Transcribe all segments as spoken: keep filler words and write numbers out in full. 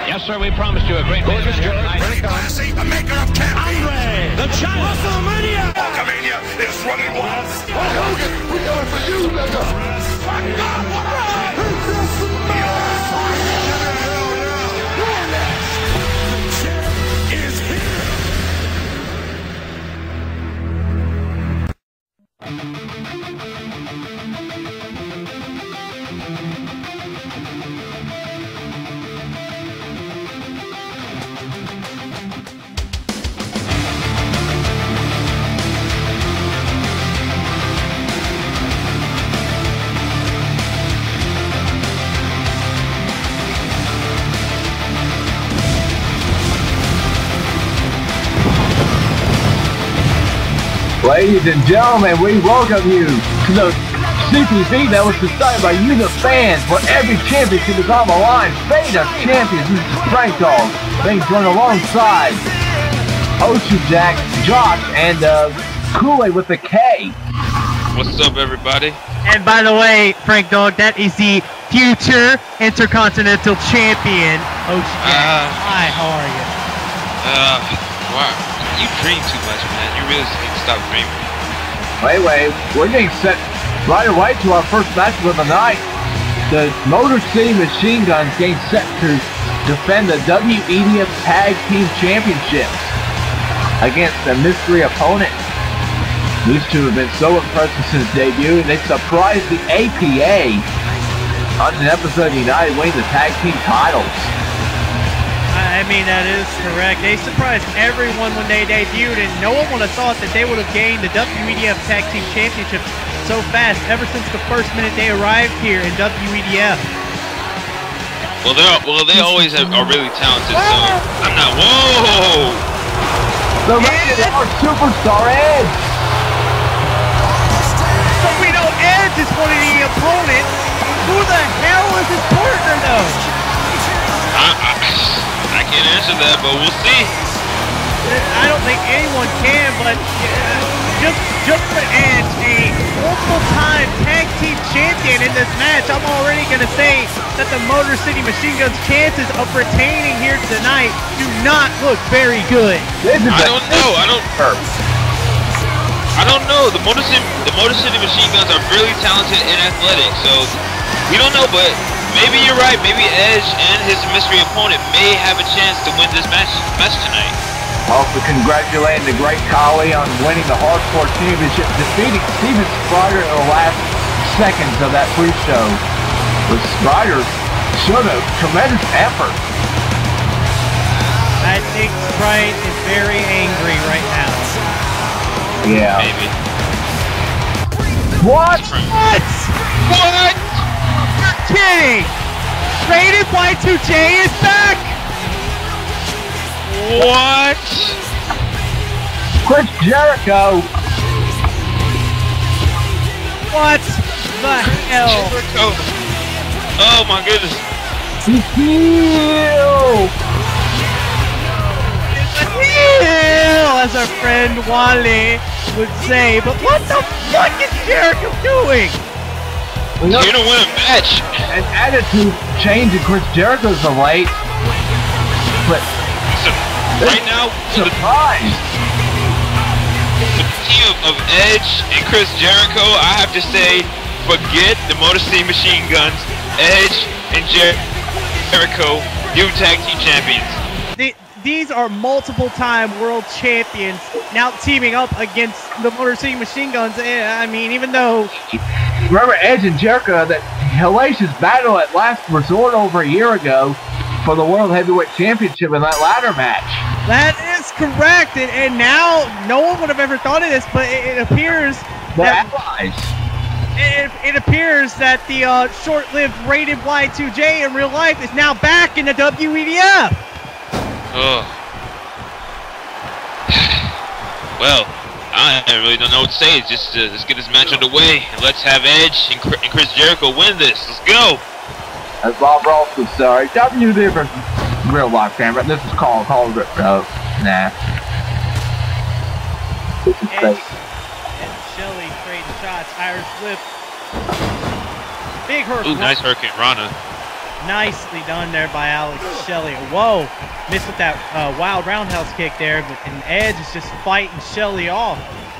Yes, sir, we promised you a great Gorgeous George, Very classy, the maker of camping. Andre, the giant. WrestleMania. Hulkamania is running wild. Hulk Hogan, we got it for you, nigga. My God, what up? He's just the man. Is here. Ladies and gentlemen, we welcome you to the C P V that was decided by you, the fans, where every championship is on the line. Fate of champions. This is Frank Dog. Being joined alongside Oshujax, Josh, and uh, Kool-Aid with the K. What's up, everybody? And by the way, Frank Dog, that is the future Intercontinental Champion, Oshujax. Uh, Hi, how are you? Uh, wow. You dream too much, man. You really need to stop dreaming. Wait, wait. We're getting set right away to our first match of the night. The Motor City Machine Guns getting set to defend the W E D F Tag Team Championships against a mystery opponent. These two have been so impressive since debut, and they surprised the A P A on an episode of United winning the tag team titles. I mean, that is correct. They surprised everyone when they debuted, and no one would have thought that they would have gained the W E D F Tag Team Championships so fast ever since the first minute they arrived here in W E D F. Well, they well they always have, are really talented. So I'm not. Whoa! The rated R Superstar Edge. So we know Edge is one of the opponents. Who the hell is his partner, though? I, I, I can't answer that, but we'll see. I don't think anyone can, but uh, just just for Edge, a multiple-time tag team champion in this match, I'm already going to say that the Motor City Machine Guns' chances of retaining here tonight do not look very good. I don't know. I don't. I don't know. The Motor City, the Motor City Machine Guns are really talented and athletic, so we don't know, but. Maybe you're right. Maybe Edge and his mystery opponent may have a chance to win this match, match tonight. Also congratulating the great Kali on winning the Hardcore Championship, defeating Steven Strider in the last seconds of that pre-show. But Strider showed a tremendous effort. I think Sprite is very angry right now. Yeah. Maybe. What? What? What? Kidding! Rated Y two J is back! What? Chris Jericho! What the hell? Jericho. Oh my goodness. He's heel! It's a heel, as our friend Wally would say. But what the fuck is Jericho doing? You know, You're gonna win a match. an attitude change in Chris Jericho's of late. But So, right now, the, surprised. the team of, of Edge and Chris Jericho, I have to say, forget the Motor City Machine Guns. Edge and Jer Jericho, new tag team champions. They, these are multiple-time world champions now teaming up against the Motor City Machine Guns. I mean, even though... Remember Edge and Jericho, that hellacious battle at Last Resort over a year ago for the World Heavyweight Championship in that ladder match. That is correct, and, and now no one would have ever thought of this, but it, it appears The that allies. it, it appears that the uh, short-lived rated Y two J in real life is now back in the W E D F. Oh. Well, I really don't know what to say. Just uh, let's get this match underway and let's have Edge and, and Chris Jericho win this. Let's go. As Bob Ross was sorry. W D F real life camera. This is called called it. Oh, nah. This is Edge crazy. and Shelly trading shots. Irish whip. Big hurt. Ooh, nice Hurricane Rana. Nicely done there by Alex Shelley. Whoa, missed with that uh, wild roundhouse kick there, but and Edge is just fighting Shelley off.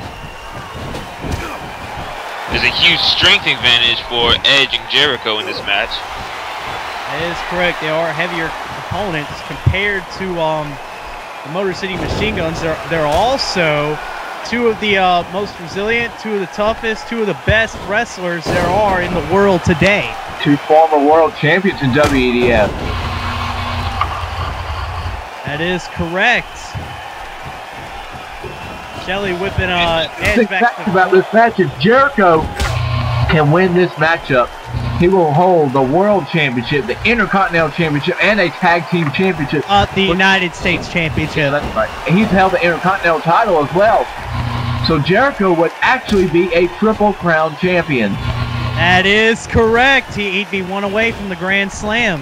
There's a huge strength advantage for Edge and Jericho in this match. That is correct. They are heavier opponents compared to um, the Motor City Machine Guns. They're, they're also two of the uh, most resilient, two of the toughest, two of the best wrestlers there are in the world today. Two former world champions in W E D F. That is correct. Shelley whipping uh, Edge The back. fact about this match is Jericho can win this matchup. He will hold the World Championship, the Intercontinental Championship, and a Tag Team Championship. Uh, the United States Championship. Yeah, that's right. And he's held the Intercontinental title as well. So Jericho would actually be a Triple Crown champion. That is correct. He, he'd be one away from the Grand Slam.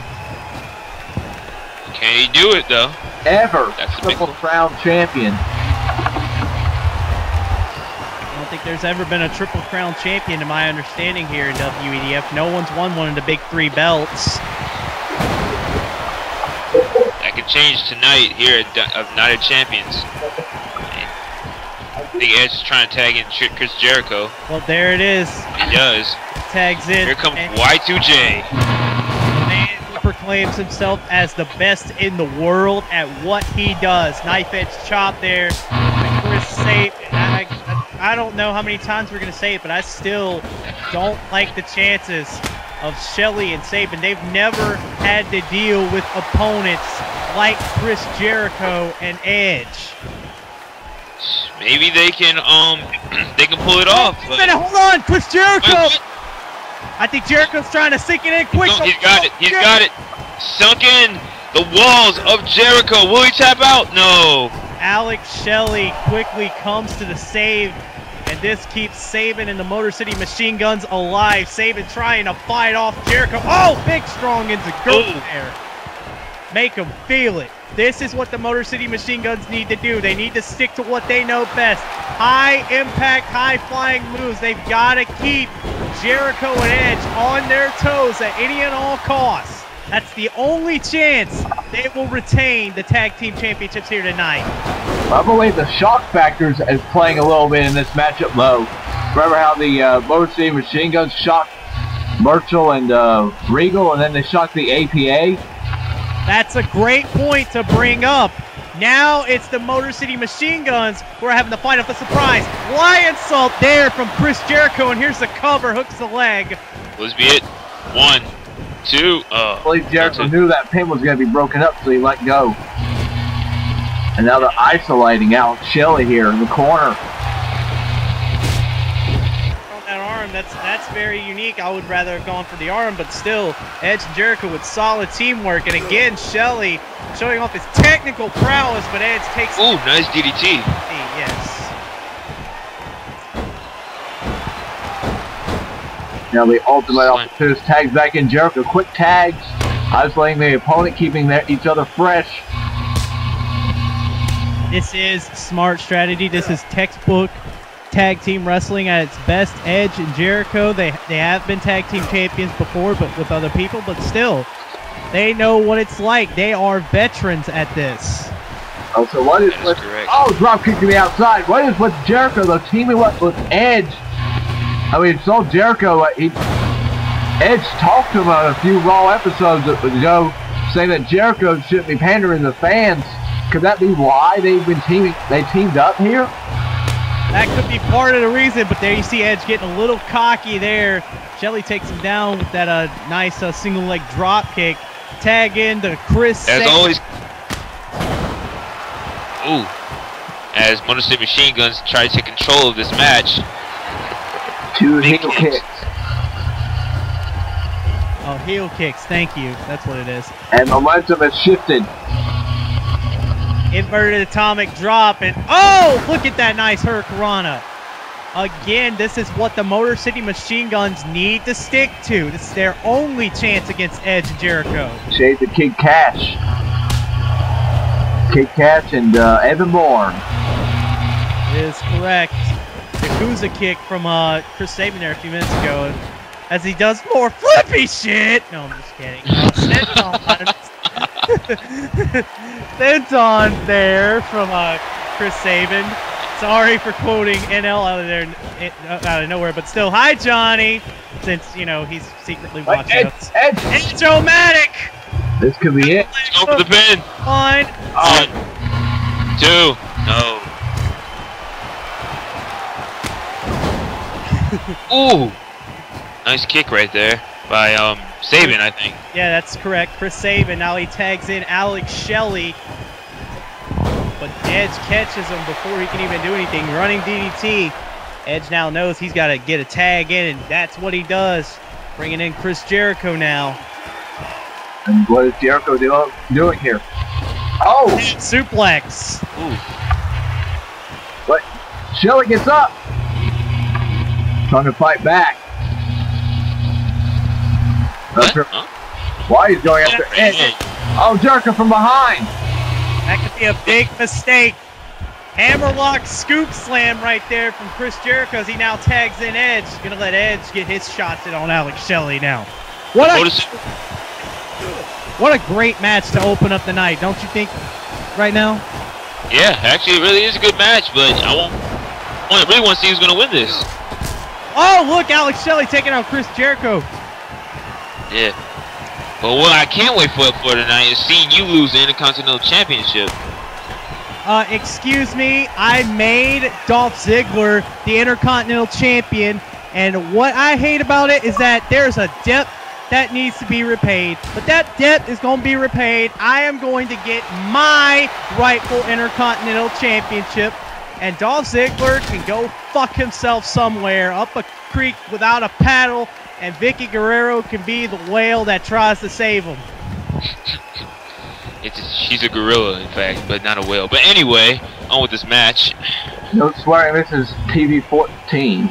Can he do it, though? Ever That's the Triple big- Crown champion. I don't think there's ever been a Triple Crown champion, to my understanding, here in W E D F. No one's won one of the big three belts. That could change tonight here at D- of Night of Champions. I think Edge is trying to tag in Ch- Chris Jericho. Well, there it is. He does. Tags in. Here comes and Y two J. the man who proclaims himself as the best in the world at what he does. Knife edge chop there. And Chris safe. I, I, I don't know how many times we're going to say it, but I still don't like the chances of Shelley and Sabin. They've never had to deal with opponents like Chris Jericho and Edge. Maybe they can um they can pull it off. Wait a But minute, hold on, Chris Jericho. Wait, what? I think Jericho's trying to sink it in quick. No, he's got it. He's got it. Sunk in the walls of Jericho. Will he tap out? No. Alex Shelley quickly comes to the save, and this keeps Sabin and the Motor City Machine Guns alive. Sabin trying to fight off Jericho. Oh, big strong into go Ooh. there. Make them feel it. This is what the Motor City Machine Guns need to do. They need to stick to what they know best. High impact, high flying moves. They've got to keep Jericho and Edge on their toes at any and all costs. That's the only chance they will retain the Tag Team Championships here tonight. I believe the shock factor is playing a little bit in this matchup low. Remember how the uh, Motor City Machine Guns shocked Merchel and uh, Regal, and then they shocked the A P A? That's a great point to bring up. Now it's the Motor City Machine Guns who are having to fight off the surprise. Lion salt there from Chris Jericho, and here's the cover, hooks the leg. Let's be it. One, two. Uh, I believe Jericho knew that pin was going to be broken up, so he let go. And now they're isolating Alex Shelley here in the corner. On that arm, that's that's very unique. I would rather have gone for the arm, but still, Edge and Jericho with solid teamwork. And again, Shelley showing off his technical prowess, but Edge takes. ooh, nice D D T. Yes. Now the ultimate opportunist tags back in Jericho. Quick tags, isolating the opponent, keeping their, each other fresh. This is smart strategy. This is textbook tag team wrestling at its best. Edge and Jericho, they they have been tag team champions before, but with other people, but still, they know what it's like. They are veterans at this. Oh, so what is, That is with, correct. oh, drop kick to the outside. What is with Jericho, though, teaming up with Edge? I mean, so Jericho, uh, he, Edge talked to him on a few Raw episodes ago, saying that Jericho shouldn't be pandering to the fans. Could that be why they've been teaming? They teamed up here? That could be part of the reason, but there you see Edge getting a little cocky there. Shelley takes him down with that uh, nice uh, single leg drop kick. Tag in to Chris. As Sabin. always. Ooh. As Motor City Machine Guns try to take control of this match. Two Big heel kicks. kicks. Oh, heel kicks. Thank you. That's what it is. And momentum has shifted. Inverted atomic drop, and oh, look at that nice Hurricanrana. Again, this is what the Motor City Machine Guns need to stick to. This is their only chance against Edge and Jericho. Shades of Kid Cash. Kid Cash and uh, Evan Bourne. Is correct. The Yakuza kick from uh, Chris Sabin there a few minutes ago. as he does more flippy shit. No, I'm just kidding. Uh, Senton there from uh, Chris Sabin. Sorry for quoting N L out of there, out of nowhere, but still, hi Johnny, since you know he's secretly watching Edge, us. Edge. Edge-O-Matic. This could be it. Go for the pin. One. One. Two. No. Ooh. Nice kick right there by um Sabin, I think. Yeah, that's correct. Chris Sabin. Now he tags in Alex Shelley. But Edge catches him before he can even do anything. Running D D T. Edge now knows he's got to get a tag in, and that's what he does. Bringing in Chris Jericho now. And what is Jericho do doing here? Oh! Suplex. Ooh. But Shelley gets up. Trying to fight back. After, Huh? why he's going after Edge? Oh, Jericho from behind. That could be a big mistake. Hammerlock scoop slam right there from Chris Jericho as he now tags in Edge. Gonna let Edge get his shots in on Alex Shelley now. What a, what a great match to open up the night, don't you think, right now? Yeah, actually it really is a good match, but I want, I really want to see who's going to win this. Oh, look, Alex Shelley taking out Chris Jericho. Yeah. But what I can't wait for, for tonight is seeing you lose the Intercontinental Championship. Uh, excuse me, I made Dolph Ziggler the Intercontinental Champion, and what I hate about it is that there's a debt that needs to be repaid. But that debt is going to be repaid. I am going to get my rightful Intercontinental Championship, and Dolph Ziggler can go fuck himself somewhere up a creek without a paddle, and Vicky Guerrero can be the whale that tries to save him. It's a, she's a gorilla, in fact, but not a whale. But anyway, on with this match. No swearing, this is T V fourteen.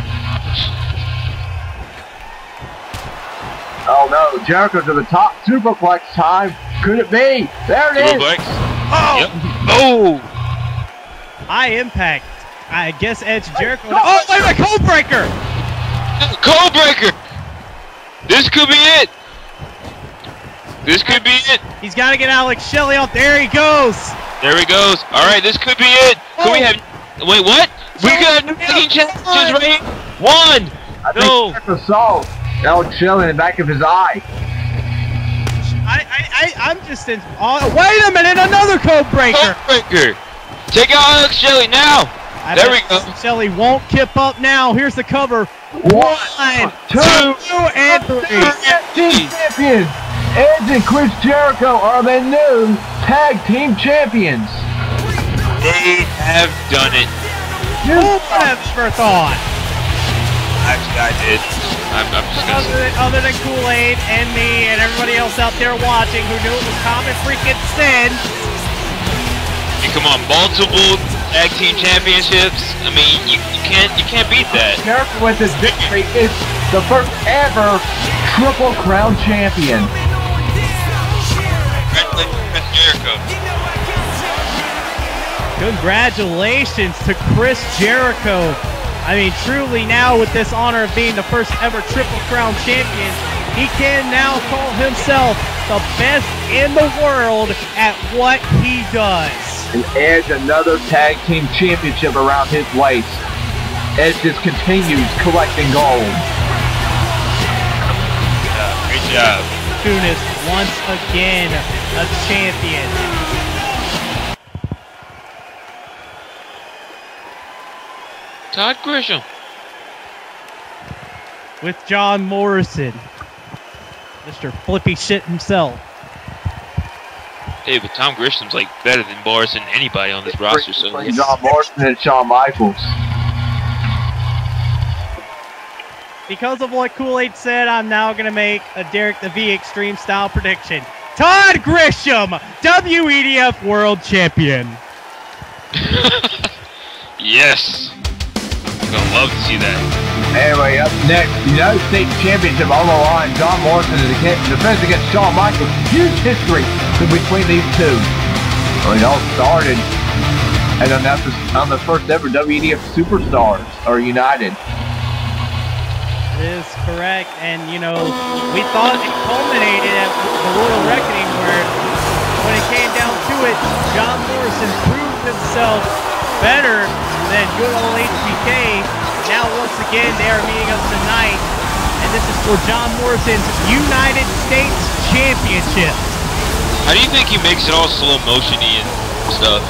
Oh no, Jericho to the top, superplex time. Could it be? There it Superplex. is. Oh! Yep. Oh! High impact. I guess Edge and Jericho. Oh, wait a minute, code breaker! Code breaker! This could be it! This could be it! He's got to get Alex Shelley off. There he goes! There he goes. Alright, this could be it! Could Oh. we have... Wait, what? We could have new team champions right here? One! I No! think Jericho saw Alex Shelley in the back of his eye. I, I, I, I'm just in. Oh, wait a minute, another code breaker! Code breaker! Take out Alex Shelley now! I There bet we go. Shelley won't kip up now. Here's the cover. One, One, two, two, and three. Tag team champions. Edge and Chris Jericho are the new tag team champions. They have done it. Who would have ever thought? Actually, I did. I'm, I'm just gonna Other say. than, other than Kool-Aid and me and everybody else out there watching who knew it was common freaking sense. And come on, multiple tag team championships. I mean, you, you can't you can't beat that. Jericho with his victory is the first ever Triple Crown champion. Congratulations, Chris Jericho. Congratulations to Chris Jericho. I mean, truly now with this honor of being the first ever Triple Crown champion, he can now call himself the best in the world at what he does. And Edge another tag team championship around his waist. Edge just continues collecting gold. Yeah, great job. Tunis once again a champion. Todd Grisham. With John Morrison, Mister Flippy Shit himself. Hey, but Tom Grisham's like better than Boris and anybody on this roster. So it's- John Morrison and Shawn Michaels. Because of what Kool-Aid said, I'm now going to make a Derek the V Extreme style prediction. Todd Grisham, W E D F World Champion. yes. I'm gonna love to see that. Anyway, up next, United States Championship on the line. John Morrison is against, defense against Shawn Michaels. Huge history between these two. Well, it all started and on the, on the first ever W E D F Superstars are united. Is correct, and you know, we thought it culminated at the Royal Reckoning where when it came down to it, John Morrison proved himself better than good old H B K. Now once again they are meeting up tonight, and this is for John Morrison's United States Championship. How do you think he makes it all slow motion-y and stuff?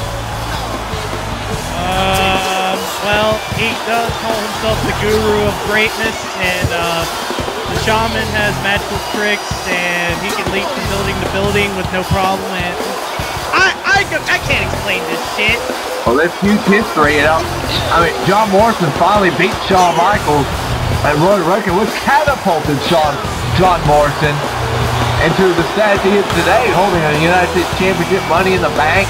Um, well, he does call himself the guru of greatness, and uh, the shaman has magical tricks, and he can leap from building to building with no problem. And I, I, I can't explain this shit. Well, this huge history, you know. I mean, John Morrison finally beat Shawn Michaels at Royal Reckoning, which catapulted Shawn, John Morrison into the status he is today, holding a United States Championship, Money in the Bank.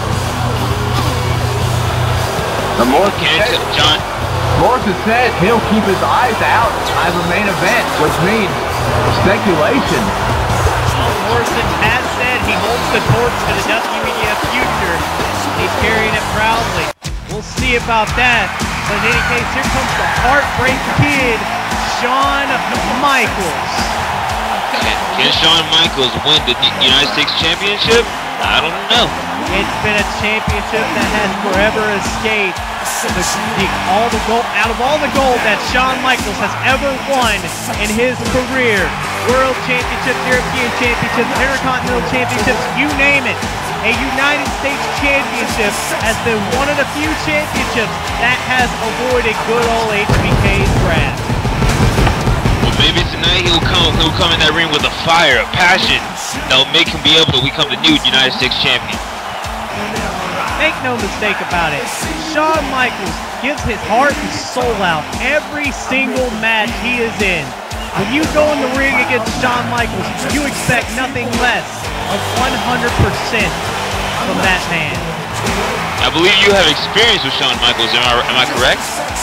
The Morrison said, John. Morrison said he'll keep his eyes out as a main event, which means speculation. Well, Morrison has said he holds the torch to the W E D F future. He's carrying it proudly. We'll see about that. But in any case, here comes the Heartbreak Kid, Shawn Michaels. Can, can Shawn Michaels win the United States Championship? I don't know. It's been a championship that has forever escaped the, the, all the gold, out of all the gold that Shawn Michaels has ever won in his career. World Championships, European Championships, Intercontinental Championships, you name it. A United States Championship has been one of the few championships that has avoided good old H B K's wrath. Well, maybe tonight he'll come, he'll come in that ring with a fire, a passion that'll make him be able to become the new United States Champion. Make no mistake about it, Shawn Michaels gives his heart and soul out every single match he is in. When you go in the ring against Shawn Michaels, you expect nothing less of one hundred percent from that man. I believe you have experience with Shawn Michaels, am I, am I correct?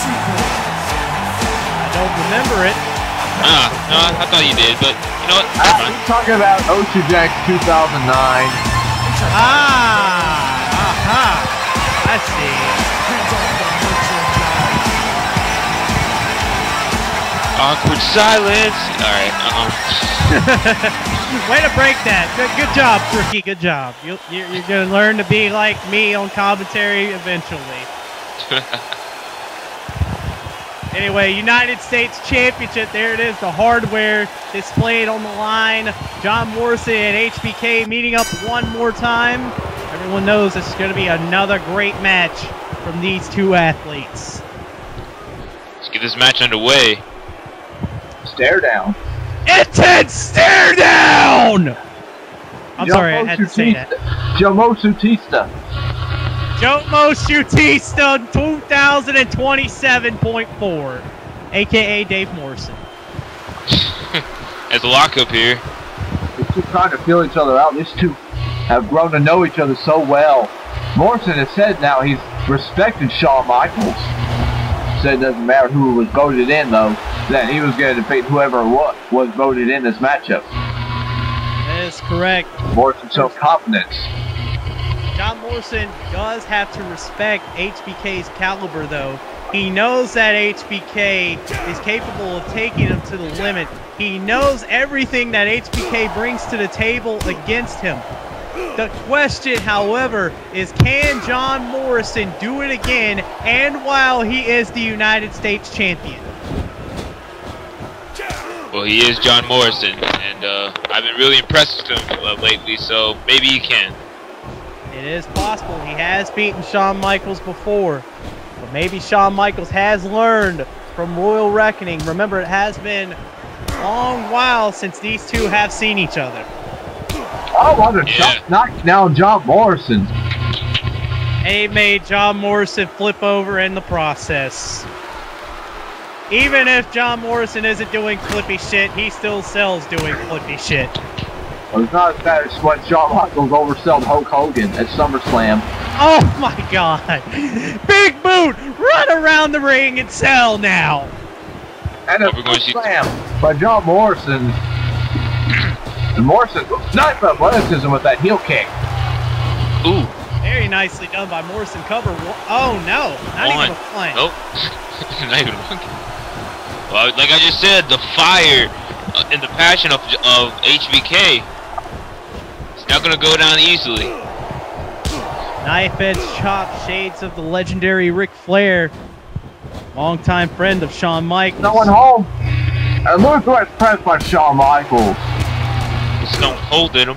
I don't remember it. Ah, no, I thought you did, but you know what? I'm talking about Oshujax two thousand nine. Ah, aha, I see. Awkward silence. All right. Uh-huh. Way to break that. Good, good job, Rookie. Good job. You, you're, you're going to learn to be like me on commentary eventually. Anyway, United States Championship. There it is. The hardware displayed on the line. John Morrison and H B K meeting up one more time. Everyone knows this is going to be another great match from these two athletes. Let's get this match underway. Stare down. Intense stare down! I'm Jomo sorry, I had to say that. Jomo Sutista. Jomo Sutista two thousand twenty-seven point four, a k a. Dave Morrison. As a lockup here. They're still trying to feel each other out. These two have grown to know each other so well. Morrison has said now he's respected Shawn Michaels. Said it doesn't matter who was voted in, though, that he was going to defeat whoever was, was voted in this matchup. That is correct. Morrison showed confidence. John Morrison does have to respect H B K's caliber, though. He knows that H B K is capable of taking him to the limit. He knows everything that H B K brings to the table against him. The question, however, is can John Morrison do it again and while he is the United States champion? Well, he is John Morrison, and uh, I've been really impressed with him uh, lately, so maybe he can. It is possible. He has beaten Shawn Michaels before, but maybe Shawn Michaels has learned from Royal Reckoning. Remember, it has been a long while since these two have seen each other. Oh, what a Yeah. knock down John Morrison. And he made John Morrison flip over in the process. Even if John Morrison isn't doing flippy shit, he still sells doing flippy shit. Well, it's not as bad as when Shawn Michaels oversold Hulk Hogan at SummerSlam. Oh my god! Big boot! Run around the ring and sell now! And a Well, we're going to see- slam by John Morrison. And Morrison, nice athleticism with that heel kick. Ooh. Very nicely done by Morrison. Cover. Oh no! Not One. even a one. Nope. Not even one. Well, like I just said, the fire uh, and the passion of, of H B K. It's not going to go down easily. Knife edge chop, shades of the legendary Ric Flair. Longtime friend of Shawn Michaels. No one home. And look what's pressed by Shawn Michaels. Stone Cold in him.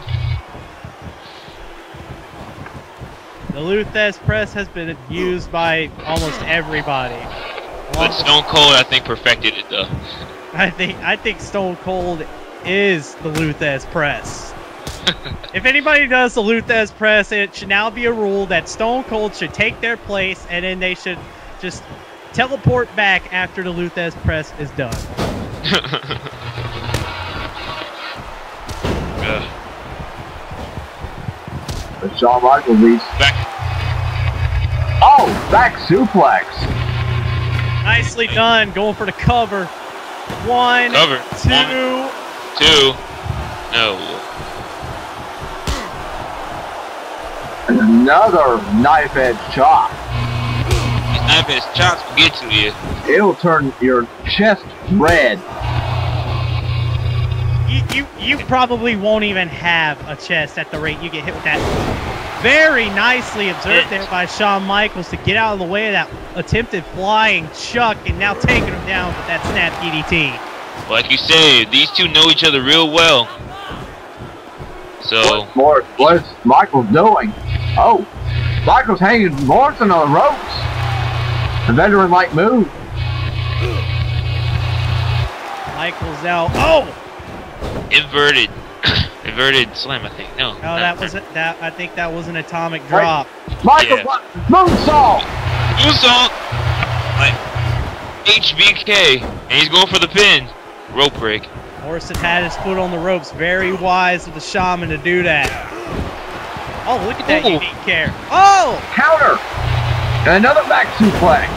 The Luthez press has been used by almost everybody. But Stone Cold, I think, perfected it though. I think I think Stone Cold is the Luthez press. If anybody does the Luthez press, it should now be a rule that Stone Cold should take their place, and then they should just teleport back after the Luthez press is done. uh, But Shawn Michaels leads. back. Oh, back suplex. Nicely done, going for the cover. One, Cover. two. One, two. No. And another knife edge chop. These knife edge chops will get to you. It'll turn your chest red. You, you, you probably won't even have a chest at the rate you get hit with that. Very nicely observed there by Shawn Michaels to get out of the way of that attempted flying chuck and now taking him down with that snap D D T. Like you say, these two know each other real well. So, What more? What's Michaels doing? Oh, Michaels hanging Morrison on the ropes. The veteran-like move. Michaels out. Oh! inverted, inverted slam, I think. No. No, that was a, that. I think that was an atomic drop. Michaels, Yeah. moonsault. Moonsault! Like, H B K, and he's going for the pin. Rope break. Morrison had his foot on the ropes. Very wise of the shaman to do that. Oh, look at that Ooh. unique care. Oh! Counter. And another back suplex.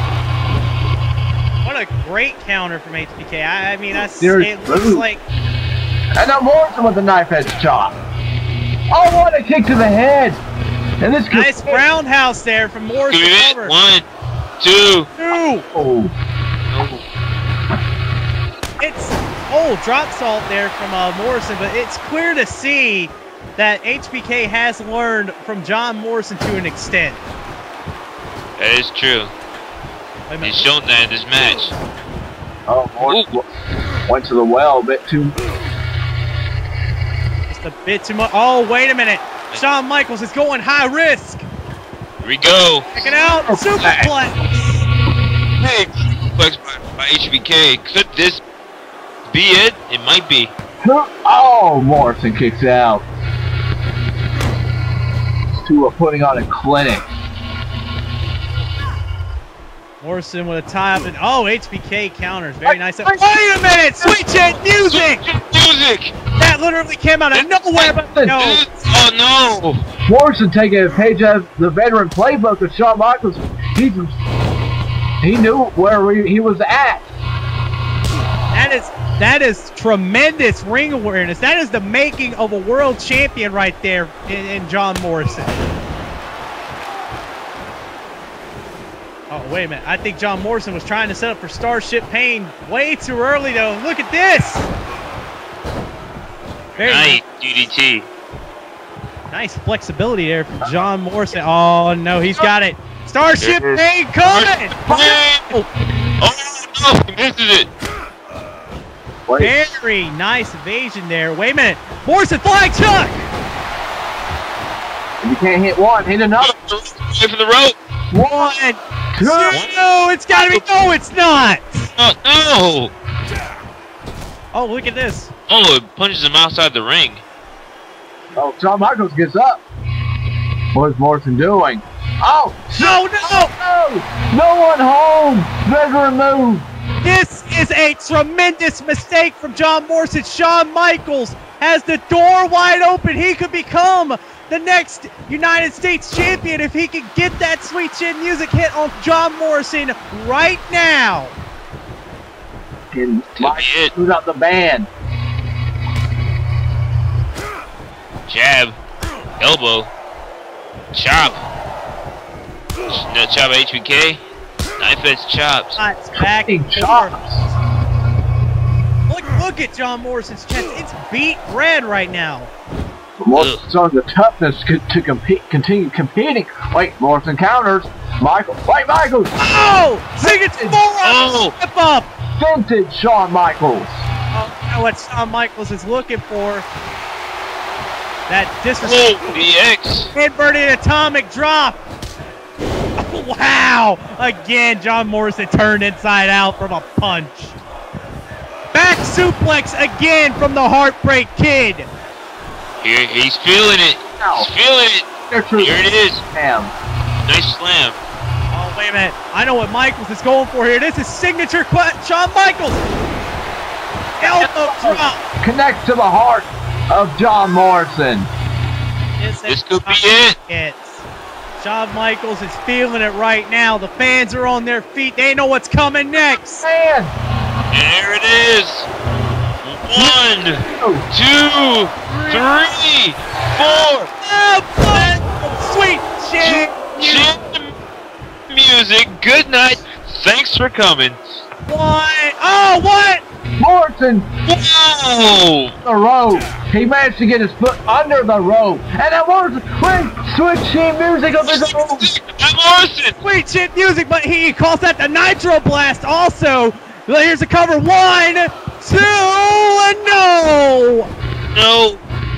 What a great counter from H B K. I, I mean, I, There's it looks move. like... And now Morrison with a knife edge chop. Oh, what a kick to the head. And this could Nice roundhouse there from Morrison. Give it. Over. One, two. Two. Oh. It's oh drop salt there from uh, Morrison, but it's clear to see that H B K has learned from John Morrison to an extent. That is true. Wait a minute. He's shown that in this match. Oh, Morrison went to the well a bit too. Just a bit too much. Oh, wait a minute. Shawn Michaels is going high risk. Here we go. Check it out. Superplex. Hey, suplex by, by H B K. Could this be it? It might be. Oh, Morrison kicks out. These two are putting on a clinic. Morrison with a tie up and oh, H B K counters. Very nice. Wait a minute. Sweet chin music. Music. That literally came out of nowhere, but no. Oh no. Morrison taking a page out of the veteran playbook of Shawn Michaels. He, he knew where he, he was at. That is that is tremendous ring awareness. That is the making of a world champion right there in, in John Morrison. Oh, wait a minute. I think John Morrison was trying to set up for Starship Pain way too early, though. Look at this. Very Nice D D T. nice flexibility there from John Morrison. Oh, no, he's got it. Starship There it is. Pain coming. Oh, oh no, he misses it. Wait. Very nice evasion there. Wait a minute. Morrison flying chuck. If you can't hit one, hit another. Away from the rope. One, two. Two. No, it's got to be. No, it's not. Oh no. Oh, look at this. Oh, it punches him outside the ring. Oh, Shawn Michaels gets up. What is Morrison doing? Oh, No, no. no! No one home! Veteran move! This is a tremendous mistake from John Morrison. Shawn Michaels has the door wide open. He could become the next United States champion if he can get that sweet chin music hit on John Morrison right now. And Could be it. who's out the band? Jab. Elbow. Chop. No chop H B K. Knife edge chops. Shots back Big and forth. chops. Look at John Morrison's chest. It's beat red right now. Morrison's on the toughness to compete, continue competing. Wait, Morrison counters. Michael. Wait, Michaels. Oh! Ziggler's forearm. Step up. Vintage Shawn Michaels. Oh, you know what Shawn Michaels is looking for? That disrespect. Oh, D X. Inverted atomic drop. Oh, wow. Again, John Morrison turned inside out from a punch. Back suplex again from the Heartbreak Kid. Here, he's feeling it. He's feeling it. Here it is. Damn. Nice slam. Oh, wait a minute. I know what Michaels is going for here. This is signature Shawn Michaels. Elbow drop. Connects to the heart of John Morrison. This, this could be it. it. Shawn Michaels is feeling it right now. The fans are on their feet. They know what's coming next. Man. There it is. One, two, three, four. Oh, sweet shit. Chin music. Good night. Thanks for coming. What? Oh, what? Morrison. Whoa. The rope. He managed to get his foot under the rope. And then Morrison went switch chin music of his own. Morrison. Sweet chin music, but he calls that the Nitro Blast also. Here's the cover. One, two, and no. No.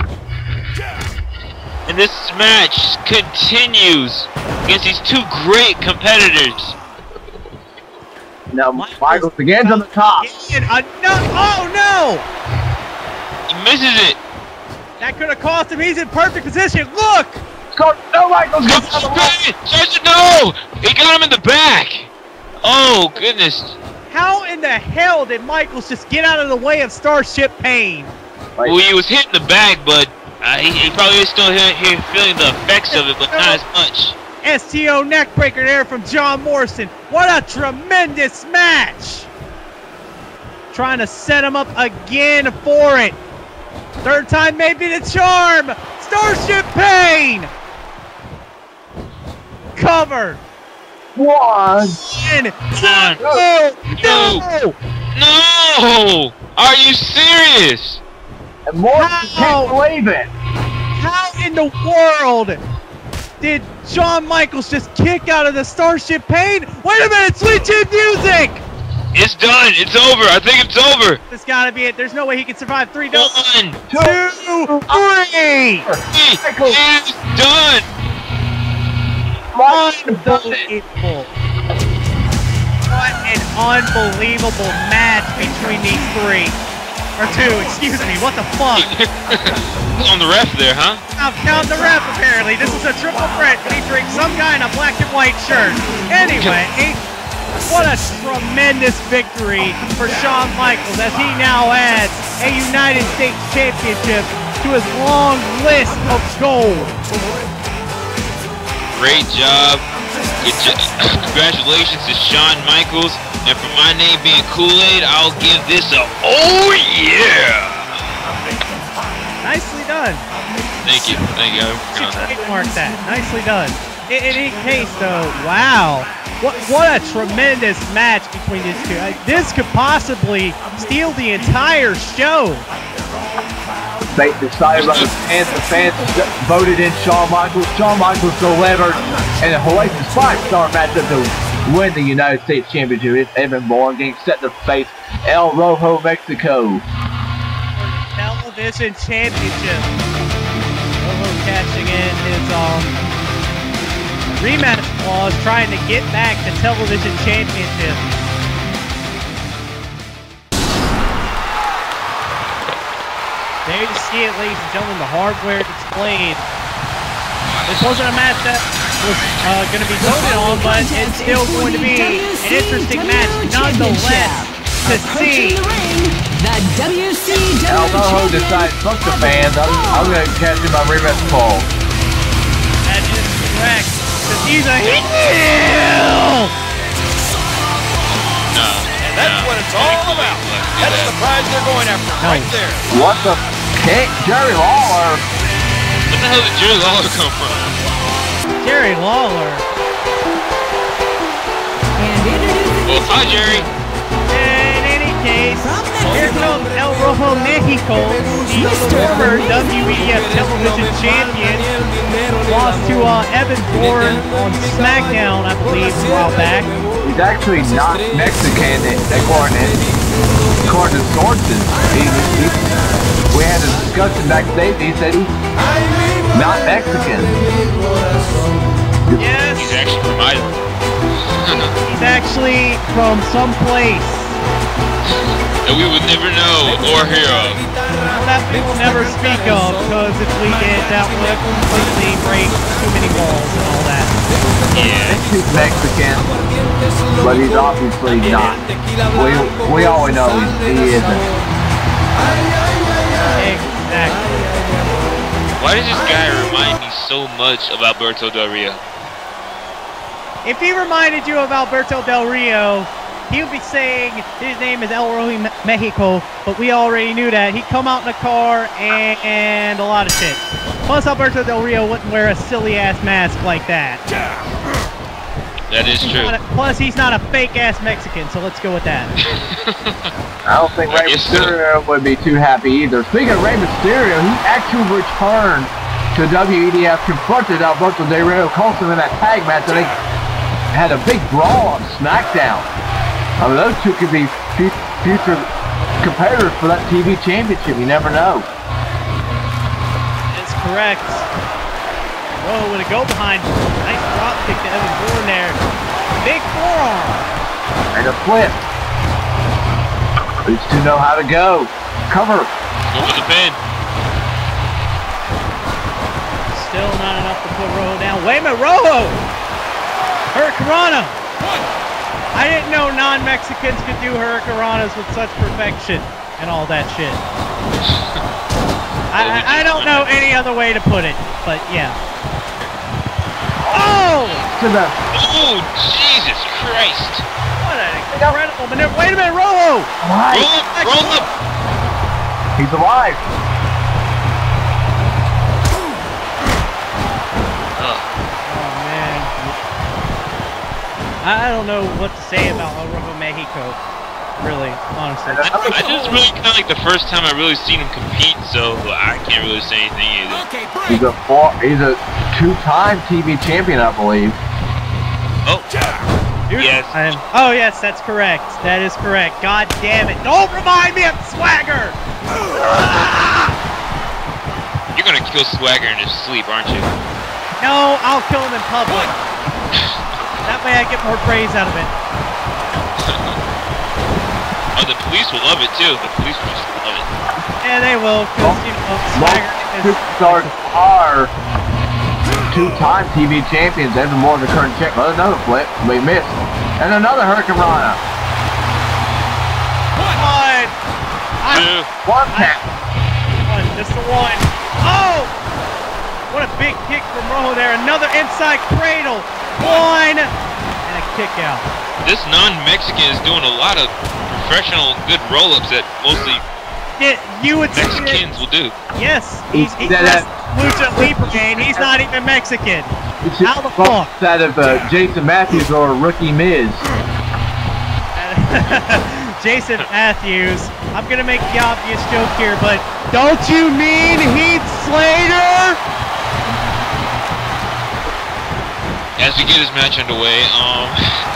And this match continues against these two great competitors. Now Michaels again on the top. Again, uh, no, oh no! He misses it. That could have cost him. He's in perfect position. Look! Go, no, Michaels goes Go, no! He got him in the back. Oh goodness. How in the hell did Michaels just get out of the way of Starship Pain? Well, he was hitting the back, but uh, he, he probably is still here, here feeling the effects of it, but not as much. S T O neckbreaker there from John Morrison. What a tremendous match! Trying to set him up again for it. Third time may be the charm. Starship Pain. Cover. One. In. One. No. No. No. No. Are you serious? And Morrison can't believe it. How in the world did Shawn Michaels just kick out of the Starship Pain? Wait a minute, sweet chin music! It's done. It's over. I think it's over. This gotta be it. There's no way he can survive three doubles. One, two, three. It's done. Unbelievable. What an unbelievable match between these three. Or two, excuse me. What the fuck? On the ref there, huh? I'm counting the ref, apparently. This is a triple threat featuring some guy in a black and white shirt. Anyway, what a tremendous victory for Shawn Michaels as he now adds a United States Championship to his long list of gold. Great job. Good jo Congratulations to Shawn Michaels. And for my name being Kool-Aid, I'll give this a oh yeah! Nicely done. Thank you. Thank you. Should trademark that. Nicely done. In, in any case, though, wow. What, what a tremendous match between these two. Uh, this could possibly steal the entire show. They decided about the fans. The fans voted in Shawn Michaels. Shawn Michaels delivered in a hellacious five-star matchup to win the United States Championship. It's Evan Bourne getting set to face El Rojo, Mexico. Television Championship. Rojo cashing in his um, rematch clause, trying to get back the Television Championship. There you see it, ladies and gentlemen, the hardware displayed. This wasn't a match that was uh, going to be voted on, but it's still going to be an interesting match nonetheless to see. The W C W El Rojo decides, fuck the fans, I'm, I'm going to catch him on rematch call. That is correct, because he's a heel! No. That's what it's all about. That's the prize they're going after right there. What the heck? Jerry Lawler. Where the hell did Jerry Lawler come from? Jerry Lawler. And introducing Well, hi, Jerry. In any case, here comes El Rojo Mexico, the former W E D F television champion. Lost to uh, Evan Bourne on SmackDown, I believe, a while back. He's actually not Mexican, according to, according to sources. He, he, we had a discussion backstage. He said he's not Mexican. Yes. He's actually from Ireland. He's actually from someplace that we would never know or hear of. that we will never speak of, because if we did, that would completely break too many walls and all that. Yeah. He's Mexican, but he's obviously not. We, we all know he's, he isn't. Exactly. Why does this guy remind me so much of Alberto Del Rio? If he reminded you of Alberto Del Rio, he would be saying his name is El Rojo Mexico, but we already knew that. He'd come out in a car and, and a lot of shit. Plus, Alberto Del Rio wouldn't wear a silly-ass mask like that. That is He's true. not a, plus, he's not a fake-ass Mexican, so let's go with that. I don't think Rey Mysterio would be too happy either. Speaking of Rey Mysterio, he actually returned to W E D F, confronted Alberto Del Rio, cost him in that tag match, and they had a big brawl on SmackDown. I mean, those two could be future competitors for that T V championship. You never know. That's correct. Whoa, with a go behind. Nice drop kick to Evan Bourne there. Big forearm. And a flip. These two know how to go. Cover. Go for the pin. Still not enough to put Rojo down. Wait a minute, Rojo! Hurricanrana! I didn't know non-Mexicans could do Hurricanranas with such perfection and all that shit. I, I, I don't know any other way to put it, but yeah. Oh! To the Oh, Jesus Christ! What an incredible maneuver. Wait a minute, Rojo! right. Roll up! Roll up! He's alive. I don't know what to say about El Rojo Mexico, really, honestly. I, I just really kind of like the first time I really seen him compete, so I can't really say anything either. He's a four, he's a two-time T V champion, I believe. Oh, yes. I'm, oh yes, that's correct. That is correct. God damn it! Don't remind me of Swagger. You're gonna kill Swagger in his sleep, aren't you? No, I'll kill him in public. That way I get more praise out of it. Oh, the police will love it too. The police will just love it. Yeah, they will, because, you know, Swagger is... Superstars are two-time T V champions, even more than the current check. Well, another flip, we missed. And another Hurricanrana. One! Two. One tap. One, just the one. Oh! What a big kick from Rojo there. Another inside cradle. One! And a kick out. This non-Mexican is doing a lot of professional good roll-ups that mostly Yeah, you would say Mexicans will do. Yes, he's, he's That- just Lucha Libre, and he's not even Mexican. It's How the fuck? That of uh, Jason Matthews or Rookie Miz. Jason Matthews. I'm gonna make the obvious joke here, but don't you mean Heath Slater? As we get his match underway, um,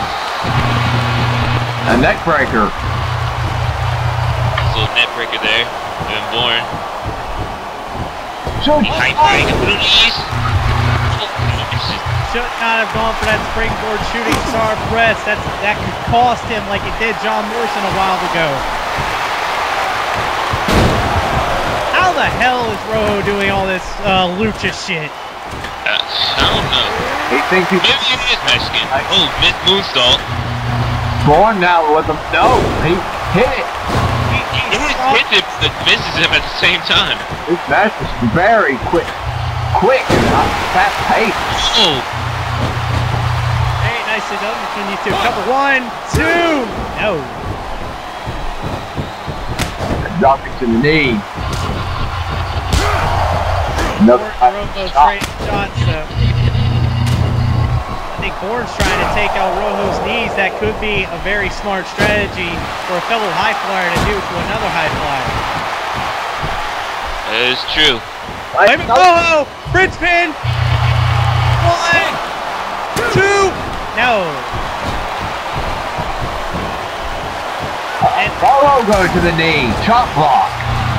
A neck breaker. this little net breaker there, and Bourne. Shoot. High fighting the knees. Should not have gone for that springboard shooting star press. That's that could cost him like it did John Morrison a while ago. How the hell is Rojo doing all this uh, lucha shit? Uh, I don't know. He thinks he's Maybe it is Mexican. Oh, mid moonsault. born now with him. No, he hit it. He, he, It hits it, but misses him at the same time. This match was very quick, quick and not fast paced. Oh, Hey, nicely done between you two. Cover one, two. No. Dropping to the knee. Another Rojo straight shot, so. The think Bourne's trying to take out Rojo's knees. That could be a very smart strategy for a fellow high flyer to do to another high flyer. That is true. Wait, Rojo! Bridge pin! One! Two! No. And Rojo goes to the knee. Chop block.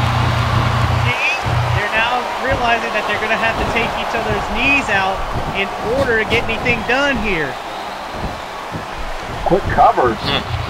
they're now realizing that they're going to have to take each other's knees out in order to get anything done here. Quick covers.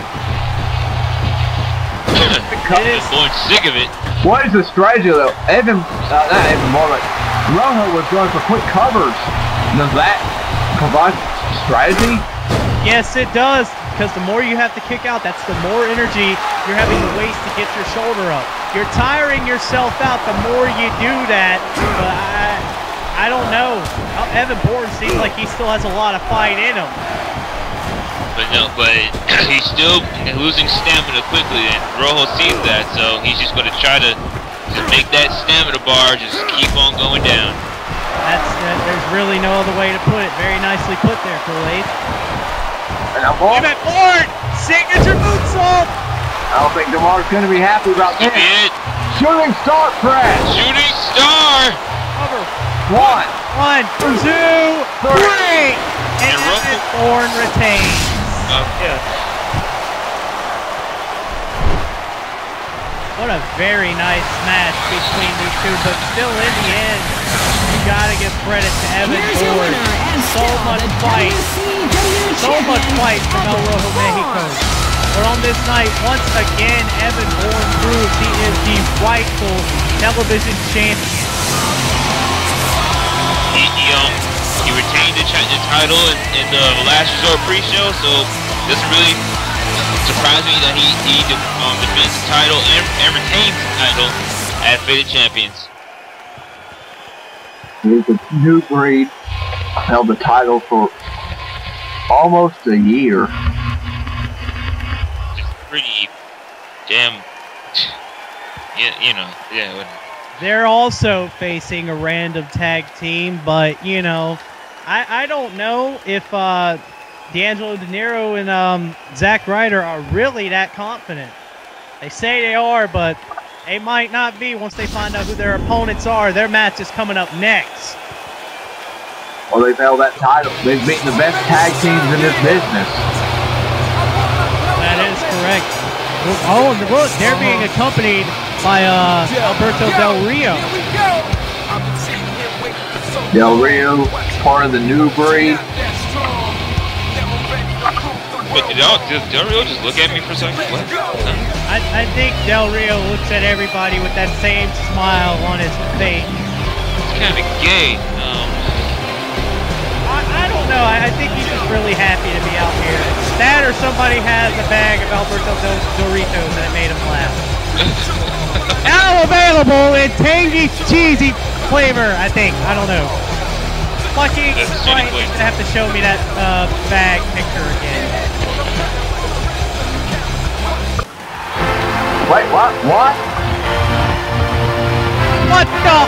I'm going sick of it. What is the strategy though? Evan, uh, not Evan Moore, but Rojo was going for quick covers. Does that provide strategy? Yes, it does. Because the more you have to kick out, that's the more energy you're having to waste to get your shoulder up. You're tiring yourself out the more you do that. But I, I don't know. Evan Bourne seems like he still has a lot of fight in him. But no, but he's still losing stamina quickly, and Rojo sees that, so he's just going to try to just make that stamina bar just keep on going down. That's uh, there's really no other way to put it. Very nicely put there, Kool-Aid. And I'm Bourne. Give it Bourne! Signature moonsault! I don't think DeMar's going to be happy about this. It. Shooting star press. Shooting star! Cover. One. One, two, three! And Evan Bourne retains. Oh, yeah. What a very nice match between these two, but still in the end, you gotta give credit to Evan Bourne. So much fight, so much fight from El Rojo Mexico. But on this night, once again, Evan Bourne proves he is the rightful television champion. He, he, um, he retained the, the title in, in the last resort pre-show, so it doesn't really surprise me that he, he um, defends the title and, and retains the title as Faded Champions. He's a new breed. Held the title for almost a year. Just pretty damn, yeah, you know, yeah. Whatever. They're also facing a random tag team, but, you know, I, I don't know if uh, D'Angelo De Niro and um, Zack Ryder are really that confident. They say they are, but they might not be once they find out who their opponents are. Their match is coming up next. Well, they've held that title. They've beaten the best tag teams in this business. That is correct. Oh, and look, they're being accompanied by uh, Alberto Del Rio. Del Rio, part of the new breed. But did, did Del Rio just look at me for a second? What? I, I think Del Rio looks at everybody with that same smile on his face. It's kind of gay. Um, I, I don't know. I, I think he's just really happy to be out here. That or somebody has a bag of Alberto Del Doritos and it made him laugh. Now available in tangy, cheesy flavor, I think. I don't know. Lucky, he's going to have to show me that uh, bag picture again. Wait, what? What? What the?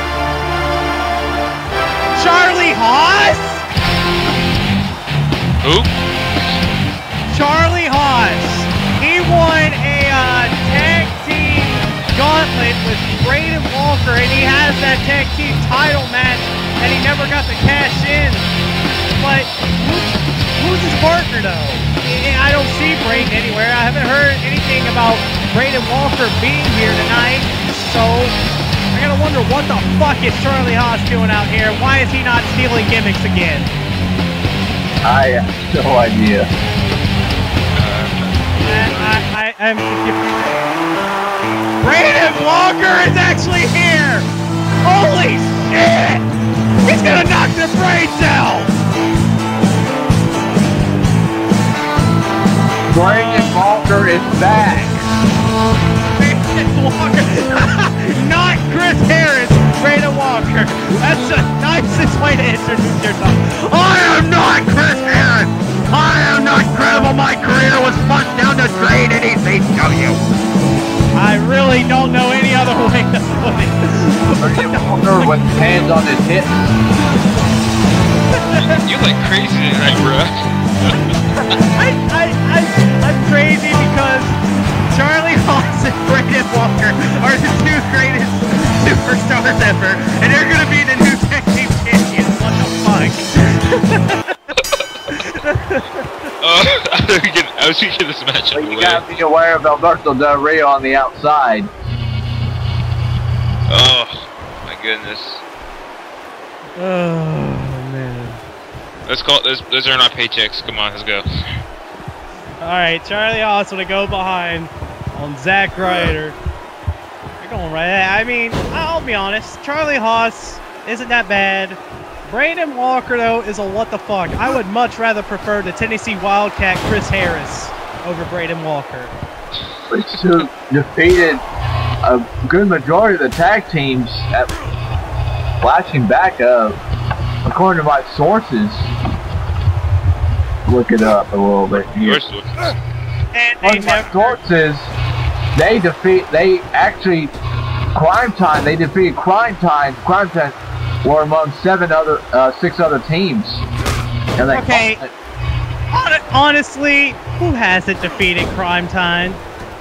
Charlie Haas? who? Charlie Haas. He won a uh, tag team gauntlet with Braden Walker, and he has that tag team title match that he never got to cash in. But who's, who's his partner, though? I don't see Braden anywhere. I haven't heard anything about Braden Walker being here tonight, so I gotta wonder what the fuck is Charlie Haas doing out here? Why is he not stealing gimmicks again? I have no idea. I, I, I'm Braden Walker is actually here! Holy shit! He's gonna knock their brains out! Braden Walker is back! Braden Walker! Not Chris Harris, Braden Walker! That's the nicest way to introduce yourself. I am not Chris Harris! I am not credible. My career was flushed down the drain in E C W. I really don't know any other way to put it. Braden Walker with his hands on his hips. You like crazy tonight, bro. Oh, I was getting, I was getting this match But away. you gotta be aware of Alberto Del Rio on the outside. Oh, my goodness. Oh, man. Let's call. Let's, let's earn our paychecks. Come on, let's go. Alright, Charlie Haas to go behind on Zack Ryder. You're going right. I mean, I'll be honest. Charlie Haas isn't that bad. Braden Walker, though, is a what the fuck. I would much rather prefer the Tennessee Wildcat Chris Harris over Braden Walker. Which who defeated a good majority of the tag teams at flashing back up, according to my sources. Look it up a little bit here. Your sources. And they According to my never, sources, they defeat. They actually Crime Time. They defeated Crime Time. Crime Time were among seven other, uh, six other teams. And they Okay. Hon- honestly, who hasn't defeated Crime Time?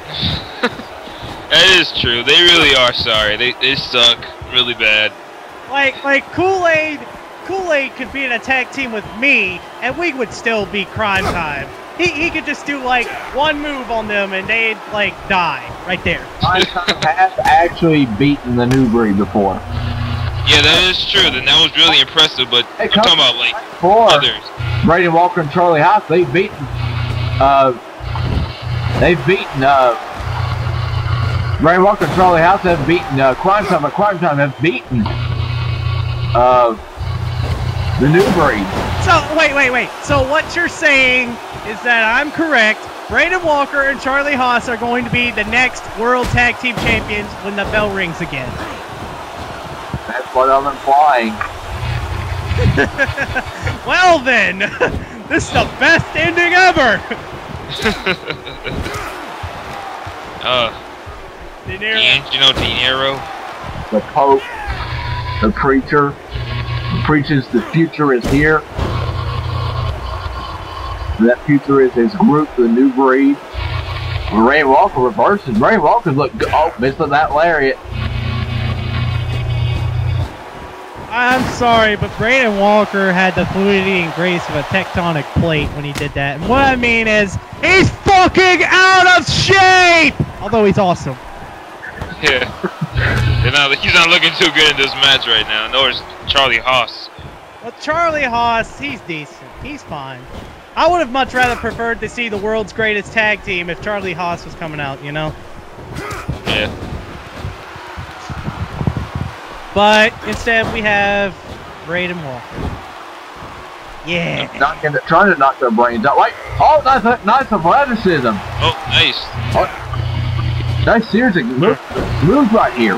That is true. They really are sorry. They they suck really bad. Like, like Kool-Aid, Kool-Aid could be in a tag team with me, and we would still be Crime Time. He, he could just do like one move on them, and they'd like die right there. Crime Time has actually beaten the New Breed before. Yeah, that is true. Then that was really impressive. But Hey, I'm talking about like For others. Braden Walker and Charlie Haas, they've beaten. Uh, they've beaten. Uh, Braden Walker and Charlie Haas have beaten uh, Crime Time, but Crime Time have beaten uh, the New Breed. So wait, wait, wait. So what you're saying is that I'm correct. Braden Walker and Charlie Haas are going to be the next World Tag Team Champions when the bell rings again. That's what I'm implying. Well then, this is the best ending ever. uh, De Niro. D'Angelo Dinero. The Pope, the preacher, preaches the future is here. That future is his group, the New Breed. Ray Walker reverses. Ray Walker look. Oh, missing that lariat. I'm sorry, but Braden Walker had the fluidity and grace of a tectonic plate when he did that. And what I mean is, he's fucking out of shape! Although he's awesome. Yeah. They're not, he's not looking too good in this match right now. Nor is Charlie Haas. Well, Charlie Haas, he's decent. He's fine. I would have much rather preferred to see the world's greatest tag team if Charlie Haas was coming out, you know? Yeah. But instead we have Braden Walker. Yeah. Knocking, trying to knock their brains out. Wait. Oh, nice, nice athleticism. Oh, nice. Oh, nice series of move, moves right here.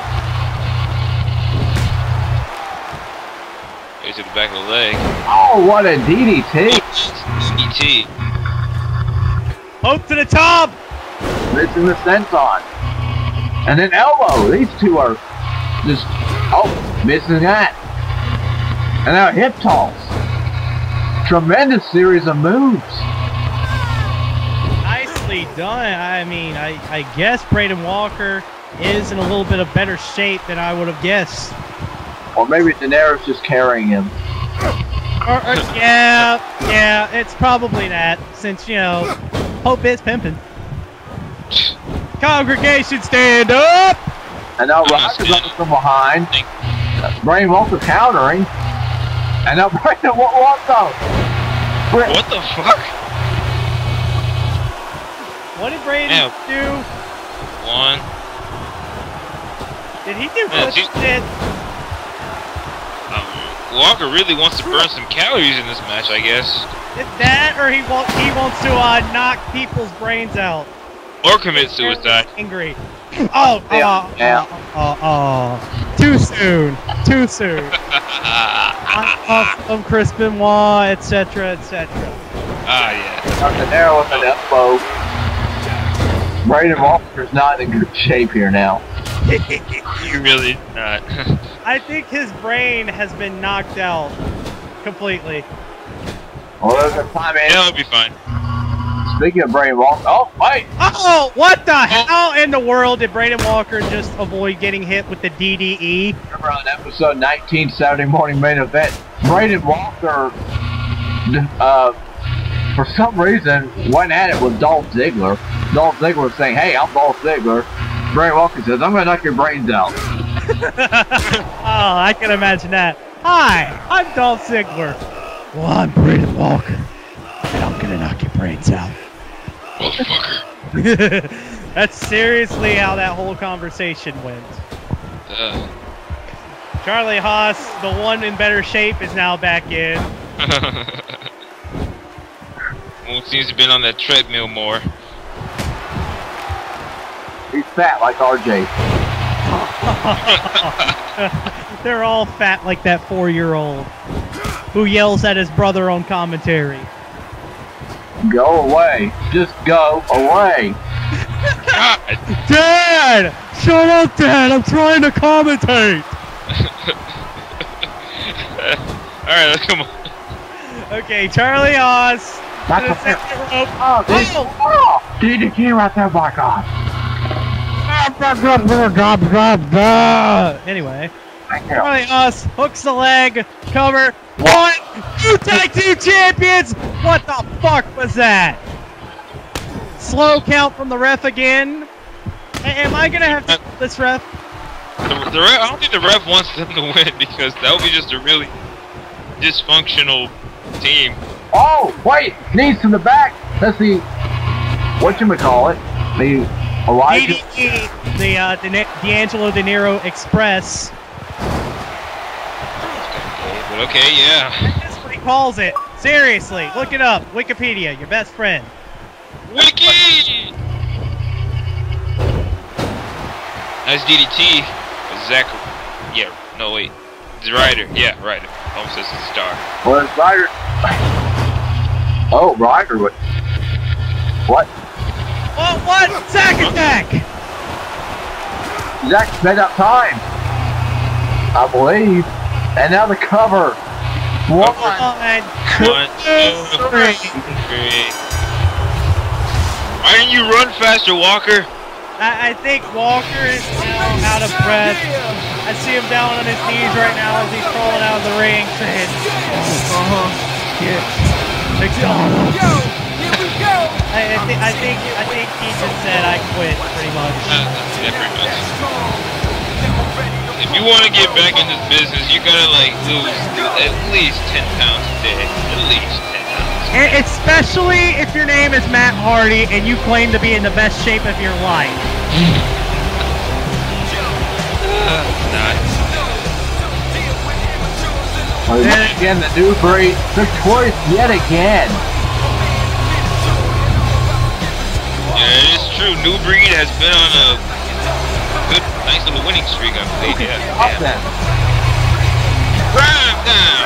He's to the back of the leg. Oh, what a D D T. E T. Hope to the top. Missing the senton. And then elbow. These two are just, oh, missing that. And now hip toss. Tremendous series of moves. Nicely done. I mean, I, I guess Braden Walker is in a little bit of better shape than I would have guessed. Or maybe Daenerys just carrying him. Or, or, yeah, yeah, it's probably that, since, you know, Hope is pimping. Congregation, stand up! And now Rock is up from behind. Braden Walker countering. And now Braden Walker. What the fuck? What did Braden Damn. do? One. Did he do Yeah, push she- it? Um, Walker really wants to burn some calories in this match, I guess. Is that, or he, want, he wants to uh, knock people's brains out? Or commit suicide. Angry. Oh, oh, Yeah, yeah. oh, oh, oh. Too soon. Too soon. Awesome, Chris Benoit, et cetera, et cetera. Ah, yeah. Now Daenerys with an elbow. Braden Walker's not in good shape here now. You really not. I think his brain has been knocked out completely. Well, there's a time in. That'll be fine. Speaking of Braden Walker, oh, wait! Oh, what the hell in the world did Braden Walker just avoid getting hit with the D D E? Remember on episode nineteen, Saturday Morning Main Event, Braden Walker uh, for some reason, went at it with Dolph Ziggler. Dolph Ziggler was saying, "Hey, I'm Dolph Ziggler." Bray Wyatt says, "I'm going to knock your brains out." Oh, I can imagine that. Hi, I'm Dolph Ziggler. Well, I'm Braden Walker, and I'm going to knock your brains out. That's seriously how that whole conversation went. Uh. Charlie Haas, the one in better shape, is now back in. Well, seems to have been on that treadmill more. He's fat like R J. They're all fat like that four-year-old who yells at his brother on commentary. Go away. Just go away. God. Dad! Shut up, Dad! I'm trying to commentate! Alright, let's come on. Okay, Charlie Haas. That's to the a fair. second rope. Oh, dude. Oh! Oh, D D T right there, my God. Anyway, Thank you. Charlie Haas hooks the leg, cover, one, two tag team champions! What the fuck was that? Slow count from the ref again. A- am I gonna have to this ref? The, the ref, I don't think the ref wants them to win because that would be just a really dysfunctional team. Oh, wait. Knees to the back. That's the, whatchamacallit, the Elijah. D D T, the uh, De- D'Angelo De Niro Express. But okay, yeah. That's what he calls it. Seriously, look it up. Wikipedia, your best friend. Wiki! That's D D T. Zach. Yeah, no, wait. It's Ryder. Yeah, Ryder. Almost says it's Starr. Well, it's Ryder. Oh, Ryder. What? What? Oh, what? Zack attack! Zach sped up time. I believe. And now the cover. One, One, One, two, two, three. three. Why didn't you run faster, Walker? I, I think Walker is now out of breath. I see him down on his knees right now as he's crawling out of the ring saying, uh-huh, yeah, McDonald's. I, I, th I think I think he just said I quit, pretty much. Uh, yeah, pretty much. If you want to get back in this business, you gotta like lose at least ten pounds a day. At least ten pounds. And especially if your name is Matt Hardy and you claim to be in the best shape of your life. Uh, nice. Well, once again, the new breed victorious yet again. Yeah, it is true. New Breed has been on a good, nice little winning streak, I believe. Okay, Yeah. up yeah. then. Prime time.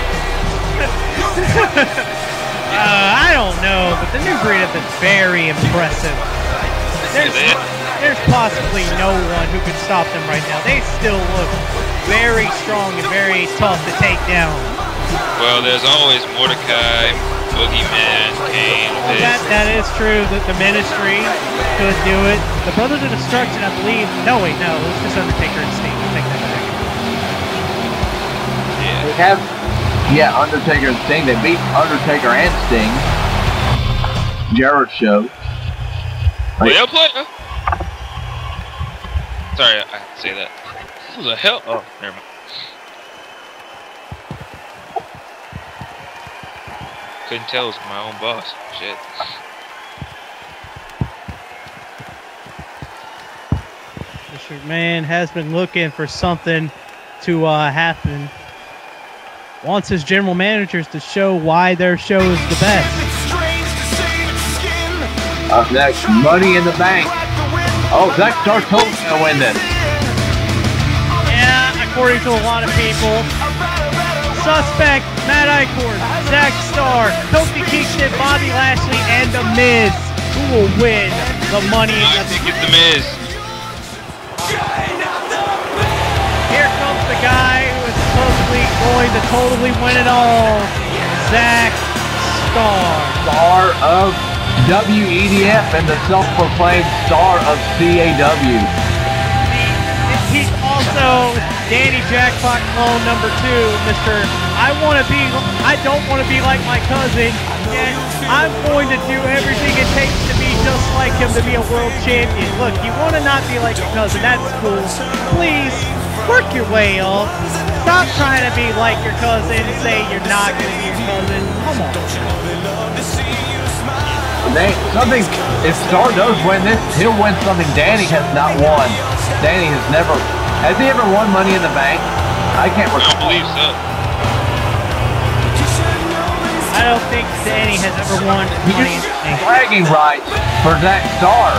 Uh, I don't know, but the New Breed have been very impressive. There's, there's possibly no one who could stop them right now. They still look very strong and very tough to take down. Well, there's always Mordecai, Boogeyman, Kane. Well, that, that is true. That the Ministry could do it. The Brothers of Destruction, I believe. No, wait, no. It was just Undertaker and Sting. I'll take that back. Yeah. They have, yeah, Undertaker and Sting. They beat Undertaker and Sting. Jarrett's show. Like, well, play. Sorry, I had to say that. What the hell? Oh, never mind. Couldn't tell it was my own boss. Shit. Mister McMahon has been looking for something to uh, happen. Wants his general managers to show why their show is the best. Up next, Money in the Bank. Oh, Zack Starr totally gonna win this. Yeah, according to a lot of people. Suspect, Matt Eichorn, Zack Starr, Kofi Kingston, Bobby Lashley, and The Miz. Who will win the Money in I the think it's The Miz. Here comes the guy who is supposedly going to totally win it all. Zack Starr. Star of W E D F and the self-proclaimed star of C A W. He's also also Danny Jackpot clone number two, Mister I want to be, I don't want to be like my cousin, yet I'm going to do everything it takes to be just like him to be a world champion. Look, you want to not be like your cousin, that's cool. Please, work your way up. Stop trying to be like your cousin and say you're not going to be your cousin. Come on. They, something, if Starr does win this, he'll win something Danny has not won. Danny has never, has he ever won Money in the Bank? I can't recall. I believe so. I don't think Danny has ever won Money in the Bank. Bragging rights for that Starr.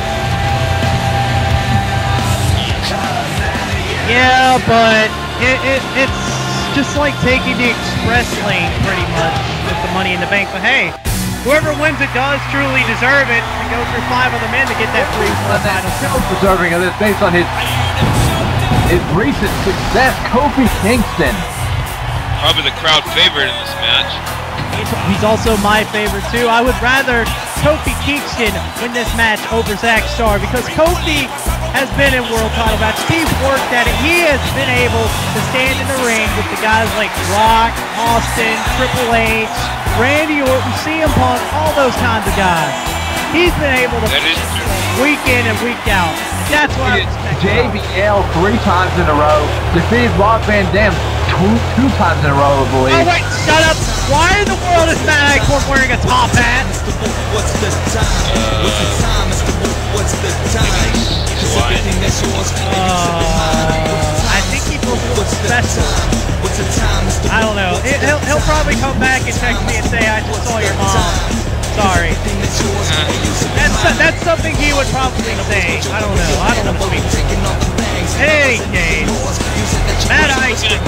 Yeah, but it, it, it's just like taking the express lane pretty much with the Money in the Bank. But hey, whoever wins it does truly deserve it to go through five other men to get that free world title. Still deserving of this based on his his recent success. Kofi Kingston, Probably the crowd favorite in this match. He's also my favorite too. I would rather Kofi Kingston win this match over Zack Starr because Kofi has been in world title matches. He's worked at it. He has been able to stand in the ring with the guys like Rock, Austin, Triple H, Randy Orton, C M Punk, all those kinds of guys. He's been able to That is true. week in and week out. That's why I respect J B L three times in a row, defeated Rob Van Dam two, two times in a row, I believe. Oh wait, shut up! Why in the world is Matt Eichorn wearing a top hat? What's the time? What's the time? What's the time? It's a good thing that yours. Uh, I think he feels a little special. What's the time? I don't know. It, he'll, he'll probably come back and text me and say, I just saw your mom. Sorry. That's that's something he would probably say. I don't know. I don't know. In any case, Matt Eichorn.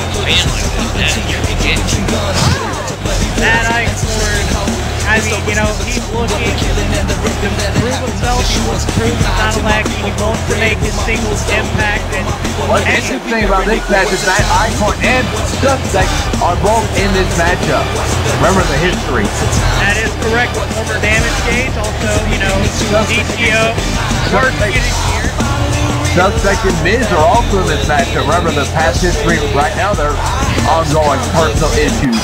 Matt Eichorn. I mean, you know, he's looking to prove himself. He wants to prove he's not a lackey. He wants to make his singles impact. And What's the interesting thing about this match is that Eichorn and Suspect are both in this matchup. Remember the history. that is correct. Former Damage Gauge, also, you know, D C O. First getting here. Suspect and Miz are also in this matchup. Remember the past history. Right now they're ongoing personal issues.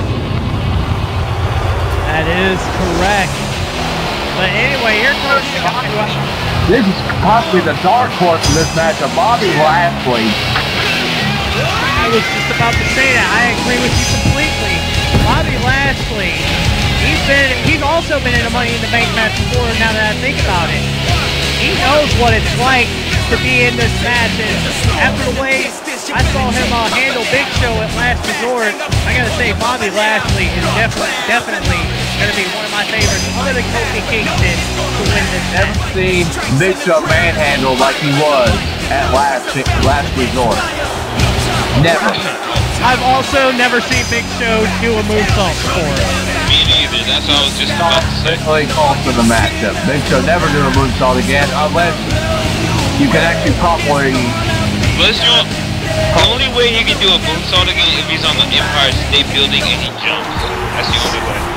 That is correct. But anyway, here comes the guy who I... This is possibly the dark horse in this matchup, Bobby Lashley. I was just about to say that. I agree with you completely. Bobby Lashley, he's been, he's also been in a Money in the Bank match before, now that I think about it. He knows what it's like to be in this match, and after the way I saw him uh, handle Big Show at Last Resort, I gotta say Bobby Lashley is definitely, definitely gonna be one of my favorites, other than Kofi Kingston, to win this match. Never seen Big Show manhandled like he was at Last Last Resort. Never. I've also never seen Big Show do a moonsault before. Me neither. That's what I was just about to say. Really calls for the matchup. Big Show never do a moonsault again unless you can actually properly. Unless you want, the only way he can do a moonsault again if he's on the Empire State Building and he jumps. That's the only way.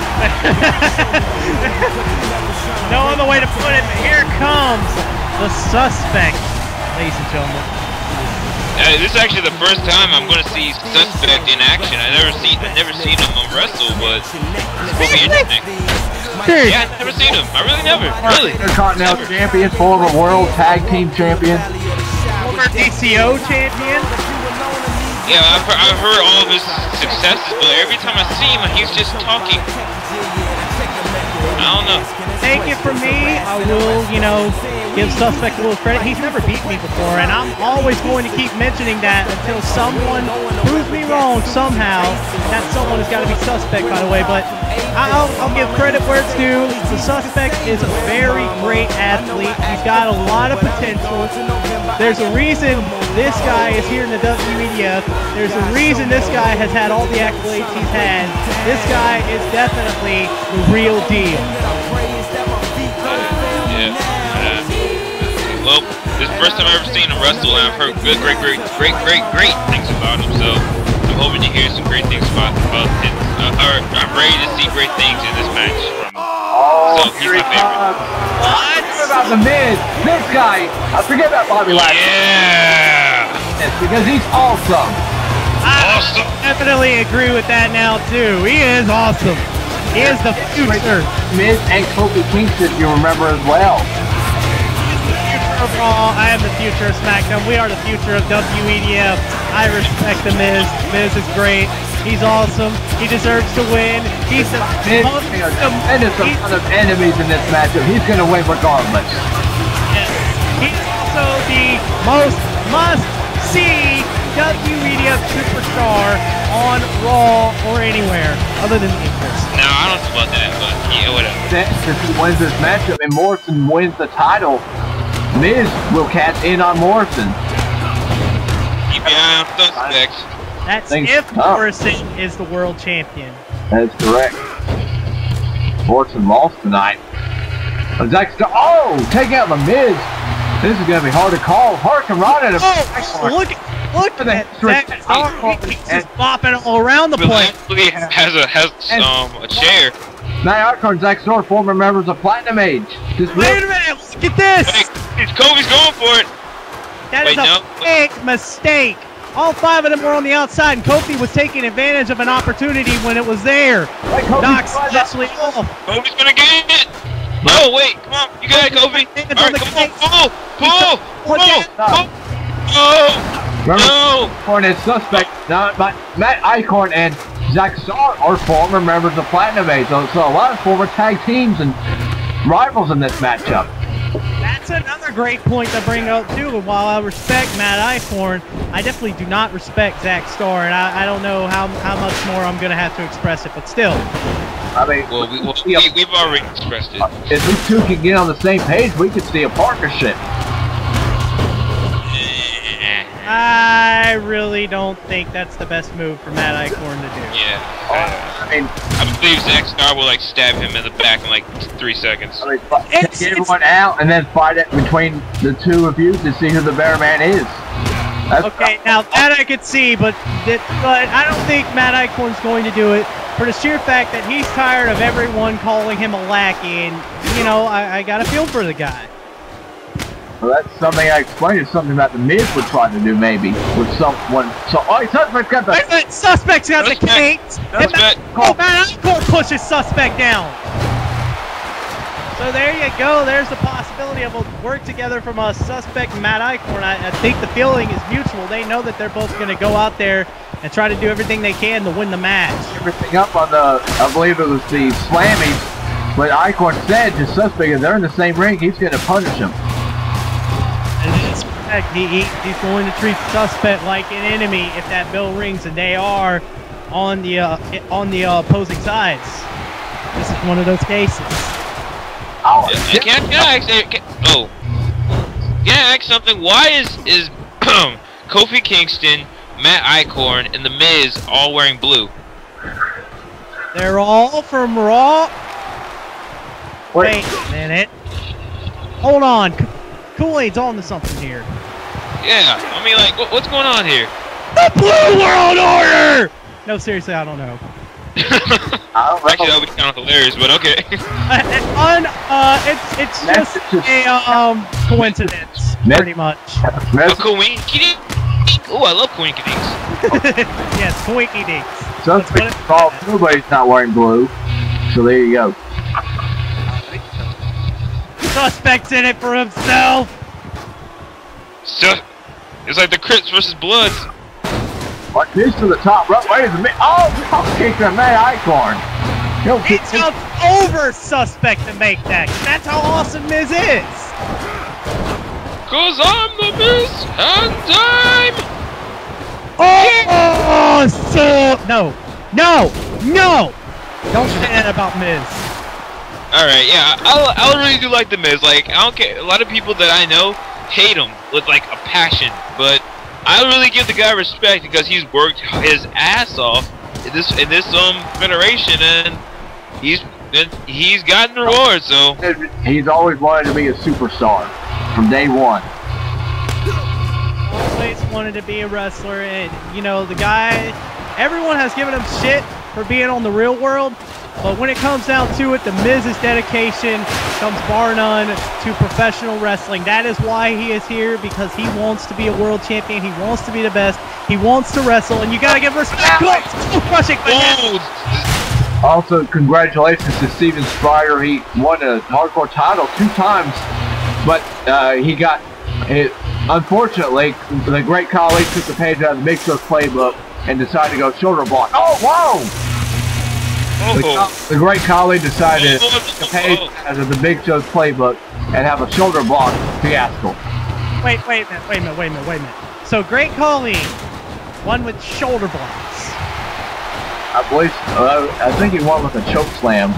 No other way to put it. Here comes the Suspect, ladies and gentlemen. Uh, this is actually the first time I'm going to see Suspect in action. I never seen, I never seen him wrestle, but it's going to be interesting. Dude. Yeah, I never seen him. I really never. Really. Intercontinental champion, former world tag team champion. Former D C O champion. Yeah, I've heard, I've heard all of his successes, but every time I see him, he's just talking. I don't know. Take it from me, I will, you know, give Suspect a little credit. He's never beat me before, and I'm always going to keep mentioning that until someone proves me wrong somehow. That someone has got to be Suspect, by the way, but I'll, I'll give credit where it's due. The Suspect is a very great athlete. He's got a lot of potential. There's a reason this guy is here in the W E D F. There's a reason this guy has had all the accolades he's had. This guy is definitely the real deal. Yeah. Uh, well, this is the first time I've ever seen him wrestle, and I've heard good, great, great, great, great, great things about him. So I'm hoping to hear some great things about about him. Uh, or I'm ready to see great things in this match from him. Oh, So he's my favorite. What? About the Miz, this guy. I forget about Bobby Lashley. Yeah. this because he's awesome. I Awesome. definitely agree with that now too. He is awesome. He is the future. Miz and Kofi Kingston, you remember as well. Of Raw, I am the future of SmackDown. We are the future of W E D F. I respect the Miz. Miz is great. He's awesome. He deserves to win. He's the Miz, most. you know, and there's a lot of enemies in this matchup. He's going to win regardless. Yes. He's also the most must-see W E D F superstar on Raw or anywhere other than the Eagles. No, I don't know about that, but yeah, whatever. If he wins this matchup and Morrison wins the title, Miz will catch in on Morrison. Keep your eye on suspects. That's Things if up. Morrison is the world champion. That is correct. Morrison lost tonight. But Zack Starr, oh, take out the Miz. This is going to be hard to call. Hurricane Rana. Oh, look, look at that. Starr. He's just bopping all around the place. Lashley has a has um a chair. Now, Eichorn, Zack Starr, former members of Platinum Age. Just Wait a minute, look at this. Hey, Kofi's going for it. That Wait, is a no. big mistake. All five of them were on the outside, and Kofi was taking advantage of an opportunity when it was there. Wait, Kofi, Knocks try that. Lashley off. Kofi's gonna get it. No, wait, come on, you got it, Kofi. All right, come on, pull, pull, pull, pull. Oh, no. Eichorn is suspect. Now, but Matt Eichorn and Zack Starr are former members of Platinum Age, so, so a lot of former tag teams and rivals in this matchup. That's another great point to bring up too. And while I respect Matt Eichorn, I definitely do not respect Zack Starr, and I, I don't know how how much more I'm gonna have to express it, but still. I mean, Well, we, well, we, we've already expressed it. if these two can get on the same page, we could see a partnership. I really don't think that's the best move for Matt Eichorn to do. Yeah. I mean, I believe Zack Starr will like stab him in the back in like three seconds. I mean, take everyone out and then fight it between the two of you to see who the better man is. That's Okay, now that I could see, but that, but I don't think Matt Eichorn's going to do it for the sheer fact that he's tired of everyone calling him a lackey, and you know I, I got a feel for the guy. Well, that's something I explained. It's something that the Miz would try to do, maybe with someone. So, oh, Suspect's got the. Wait a minute, Suspect's got the Suspect. cakes. And Matt, Suspect. oh, Matt Eichorn pushes Suspect down. So there you go. There's the possibility of a work together from a Suspect and Matt Eichorn. I, I think the feeling is mutual. They know that they're both going to go out there and try to do everything they can to win the match. Everything up on the, I believe it was the Slammies, but Eichorn said to Suspect, if they're in the same ring, he's going to punish him. And it's correct. He, he, he's going to treat Suspect like an enemy if that bell rings, and they are on the uh, on the uh, opposing sides. This is one of those cases. Oh, Can, can, can I ask? Can, oh, can I ask something? Why is is Kofi Kingston, Matt Eichorn, and The Miz all wearing blue? They're all from Raw. Wait. Wait a minute. Hold on. Kool-Aid's on to something here. Yeah, I mean, like, what, what's going on here? The Blue World Order! No, seriously, I don't know. I don't know. Actually, that would be kind of hilarious, but okay. uh, un, uh, it's it's That's just just- a um coincidence, Net- pretty much. A Miz, Quinky Dink. Oh, I love Quinky Dinks. Yes, Twinkie Dinks. Suspect's all blue, but he's not wearing blue. So there you go. Suspect's in it for himself. So, it's like the Crips versus Bloods. What this to the top? Right, wait a minute. Oh, drop kick to Matt Eichorn. He'll He kick jumped over Suspect to make that. That's how awesome Miz is. Cause I'm the Miz and I'm... Oh, so no, no, no! Don't say that about Miz. Alright, yeah, I, I really do like The Miz. Like, I don't care. A lot of people that I know hate him with, like, a passion. But I really give the guy respect because he's worked his ass off in this in this um federation, and he's been, he's gotten rewards. So He's always wanted to be a superstar from day one. Always wanted to be a wrestler, and you know the guy. Everyone has given him shit for being on the Real World, But when it comes down to it, the Miz's dedication comes bar none to professional wrestling. That is why he is here, because he wants to be a world champion. He wants to be the best. He wants to wrestle, and you got to give respect. Crushing. Also, congratulations to Steven Strider. He won a hardcore title two times, but uh, he got it. Unfortunately, the great colleague took the page out of the Big Show's playbook and decided to go shoulder block. Oh, whoa! Oh. The, the great colleague decided to take the page out of the Big Show's playbook and have a shoulder block fiasco. Wait, wait a minute, wait a minute, wait a minute, wait a minute. So, great colleague, one with shoulder blocks. I believe, uh, I think he won with a choke slam.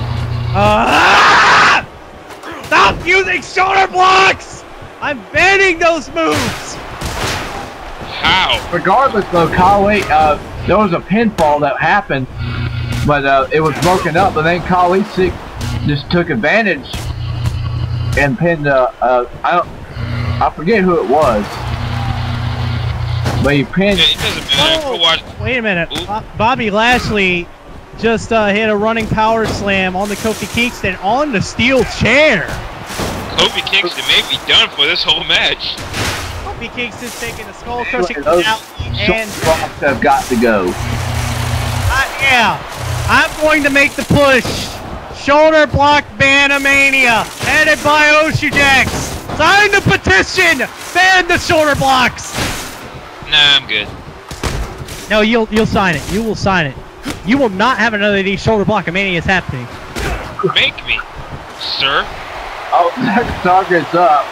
Uh, stop using shoulder blocks! I'm banning those moves! How? Regardless, though, Kali, uh, there was a pinfall that happened, but uh, it was broken up, and then Kali just took advantage and pinned, uh, uh, I don't, I forget who it was, but he pinned. Yeah, it doesn't matter. Oh, watch. Wait a minute. Bo Bobby Lashley just uh, hit a running power slam on the Kofi Kingston on the steel chair. Kofi Kingston may be done for this whole match. Kofi Kingston's taking the skull crushing Those out, and blocks have got to go. uh, yeah, I'm going to make the push. Shoulder block Banamania, headed by Oshujax. Sign the petition. Ban the shoulder blocks. Nah, I'm good. No, you'll you'll sign it. You will sign it. You will not have another of these shoulder block manias happening. Make me, sir. Oh, next target's up.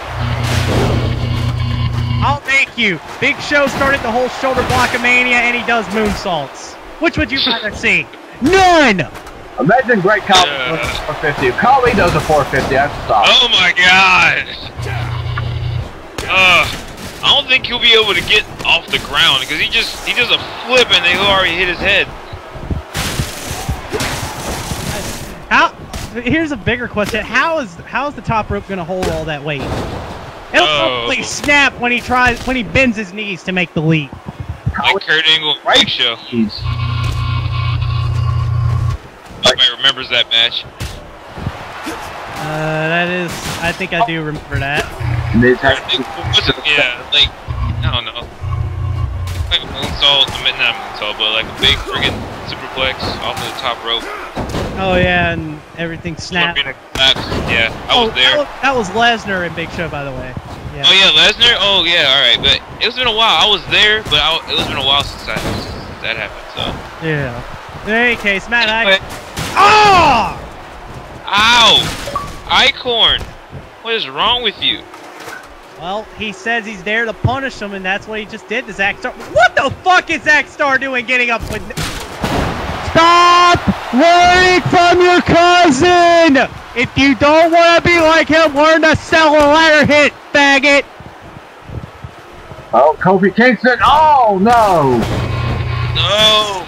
I'll make you. Big Show started the whole shoulder block mania, and he does moonsaults. Which would you rather see? None. Imagine Great Kali Uh. does a four fifty. If Kali does a four fifty, I have to stop. Oh my god. Uh. I don't think he'll be able to get off the ground because he just he does a flip and they already hit his head. How? Here's a bigger question: How is how is the top rope going to hold all that weight? It'll Oh. probably snap when he tries when he bends his knees to make the leap. Like Kurt Angle, Right. Big Show. Jeez. Nobody remembers that match. Uh, that is, I think I do remember that. Miz has It wasn't, yeah, like I don't know, like a moonsault. I mean, not a moonsault, but like a big friggin' superplex off of the top rope. Oh yeah, and everything snapped. Scorpion collapse. Yeah, I Oh, was there. that was, that was Lesnar in Big Show, by the way. Yeah. Oh yeah, Lesnar. Oh yeah, all right. But it's been a while. I was there, but I, it was been a while since I, since that happened. So. Yeah. In any case, Matt, I. Anyway. Oh! Ow! Eichorn! What is wrong with you? Well, he says he's there to punish him, and that's what he just did to Zack Starr. What the fuck is Zack Starr doing getting up with... Stop learning from your cousin! If you don't want to be like him, learn to sell a ladder hit, faggot! Oh, Kofi Kingston. Oh, no. No!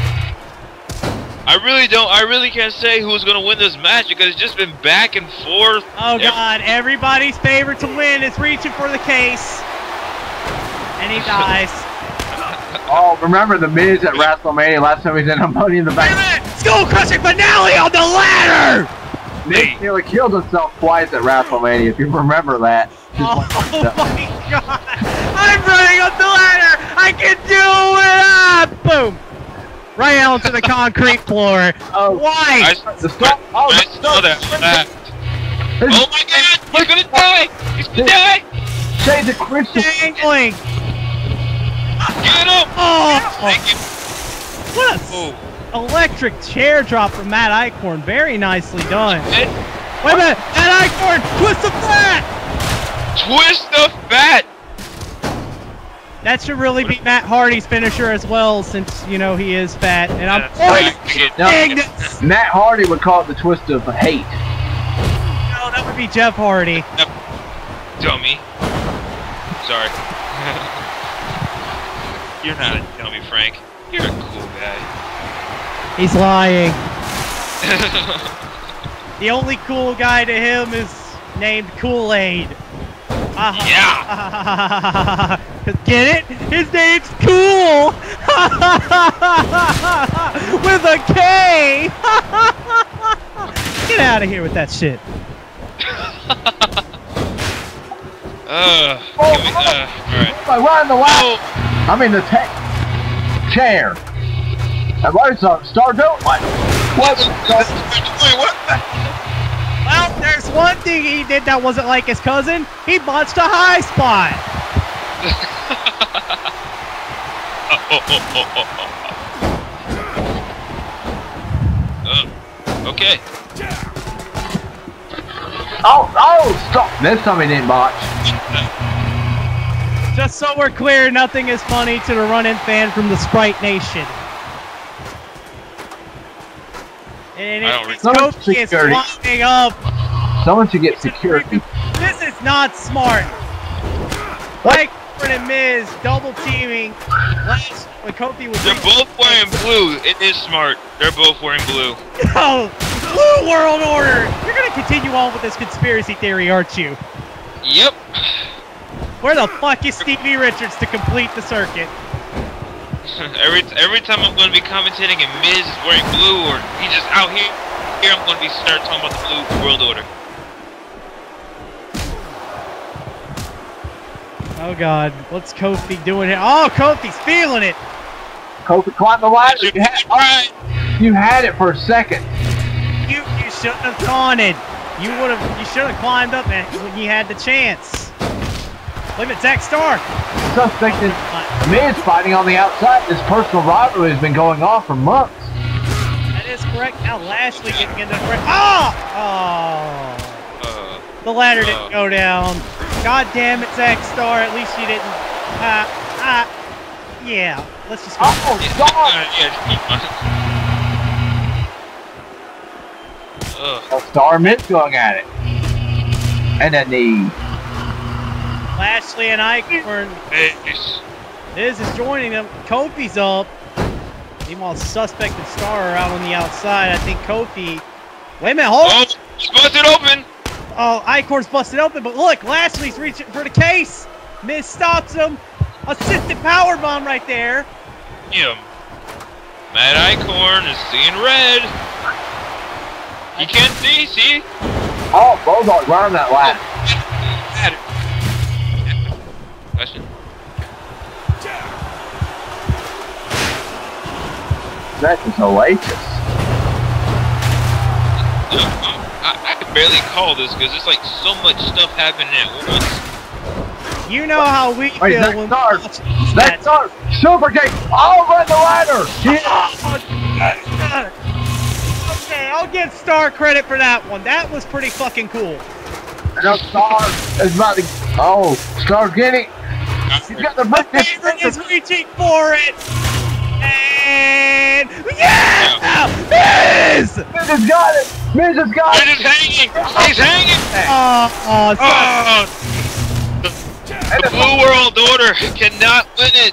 I really don't, I really can't say who's gonna win this match because it's just been back and forth. Oh god, everybody's favorite to win is reaching for the case. And he dies. Oh, remember the Miz at WrestleMania last time he was in a Money in the Bank? Damn it! Skull crushing finale on the ladder! Miz nearly killed himself twice at WrestleMania, if you remember that. Just Oh, like- my god! I'm running up the ladder! I can do it! Ah, boom! Right out onto the concrete floor. Oh, Why? I, The stop. Oh, I the saw that. that. Oh my god! He's gonna die! He's gonna die! Shades of crystal. Dangling! Get him! Oh! Thank you. What a Oh. electric chair drop from Matt Eichorn. Very nicely done. Ed, Wait a minute! Matt Eichorn! Twist the fat! twist the fat! That should really be Matt Hardy's finisher as well, since, you know, he is fat. And I'm Yeah, going no. dang this! Matt Hardy would call it the twist of hate. No, that would be Jeff Hardy. Dummy. Sorry. You're not a dummy, Frank. You're a cool guy. He's lying. The only cool guy to him is named Kool-Aid. Yeah! Get it? His name's Cool! With a K! Get out of here with that shit. uh, Oh, give me, uh, alright. I run the lap. Oh, I mean the tech chair. And what is up? Starr doing? What? What? wait, what? Well, there's one thing he did that wasn't like his cousin. He botched a high spot. uh, okay. Oh, oh, stop. This time he didn't botch. Just so we're clear, nothing is funny to the run-in fan from the Sprite Nation. And I don't it's really- Kofi is Security. winding up. Someone should get security. This is not smart. Like and Miz double teaming last when Kofi was. They're both wearing blue. It is smart. They're both wearing blue. Oh, Blue World Order! You're gonna continue on with this conspiracy theory, aren't you? Yep. Where the fuck is Stevie Richards to complete the circuit? every every time I'm going to be commentating and Miz is wearing blue or he's just out here, here I'm going to be start talking about the Blue World Order. Oh God, what's Kofi doing here? Oh, Kofi's feeling it. Kofi climbed the ladder. You had, oh, you had it for a second. You you shouldn't have taunted. You would have. You should have climbed up and when you had the chance. Look at Zach Starr. Suspected Miz fighting on the outside. This personal rivalry has been going on for months. That is correct. Now Lashley getting into the break. Oh! Oh! Uh, The ladder uh, didn't go down. God damn it, Zach Starr. At least you didn't. Uh, uh, yeah. Let's just go. Oh, Starr! uh, Starr Miz going at it. And then the Lashley and Eichorn. Miz. Miz is joining them. Kofi's up. Meanwhile, Suspect and Starr are out on the outside. I think Kofi. Wait a minute, hold on. Oh, it's busted open. Oh, Eichorn's busted open, but look, Lashley's reaching for the case. Miz stops him. Assisted powerbomb right there. Him. Mad Eichorn is seeing red. He can't see, see? oh, Bulldog running that ladder. Question. That is hellacious. I, I can barely call this because there's like so much stuff happening at once. You know how we Wait, feel that when Starr. we watch That Starr. Super kick. Oh, run the ladder. Yeah. Okay, I'll give Starr credit for that one. That was pretty fucking cool. Now Starr is about to. Oh, Starr getting. He's got the break. Favorite is reaching for it. And yeah! Miz! Miz has got it. Miz has got Miz it. is hanging. He's hanging. Oh, oh, Oh, the, the Blue World Order cannot win it.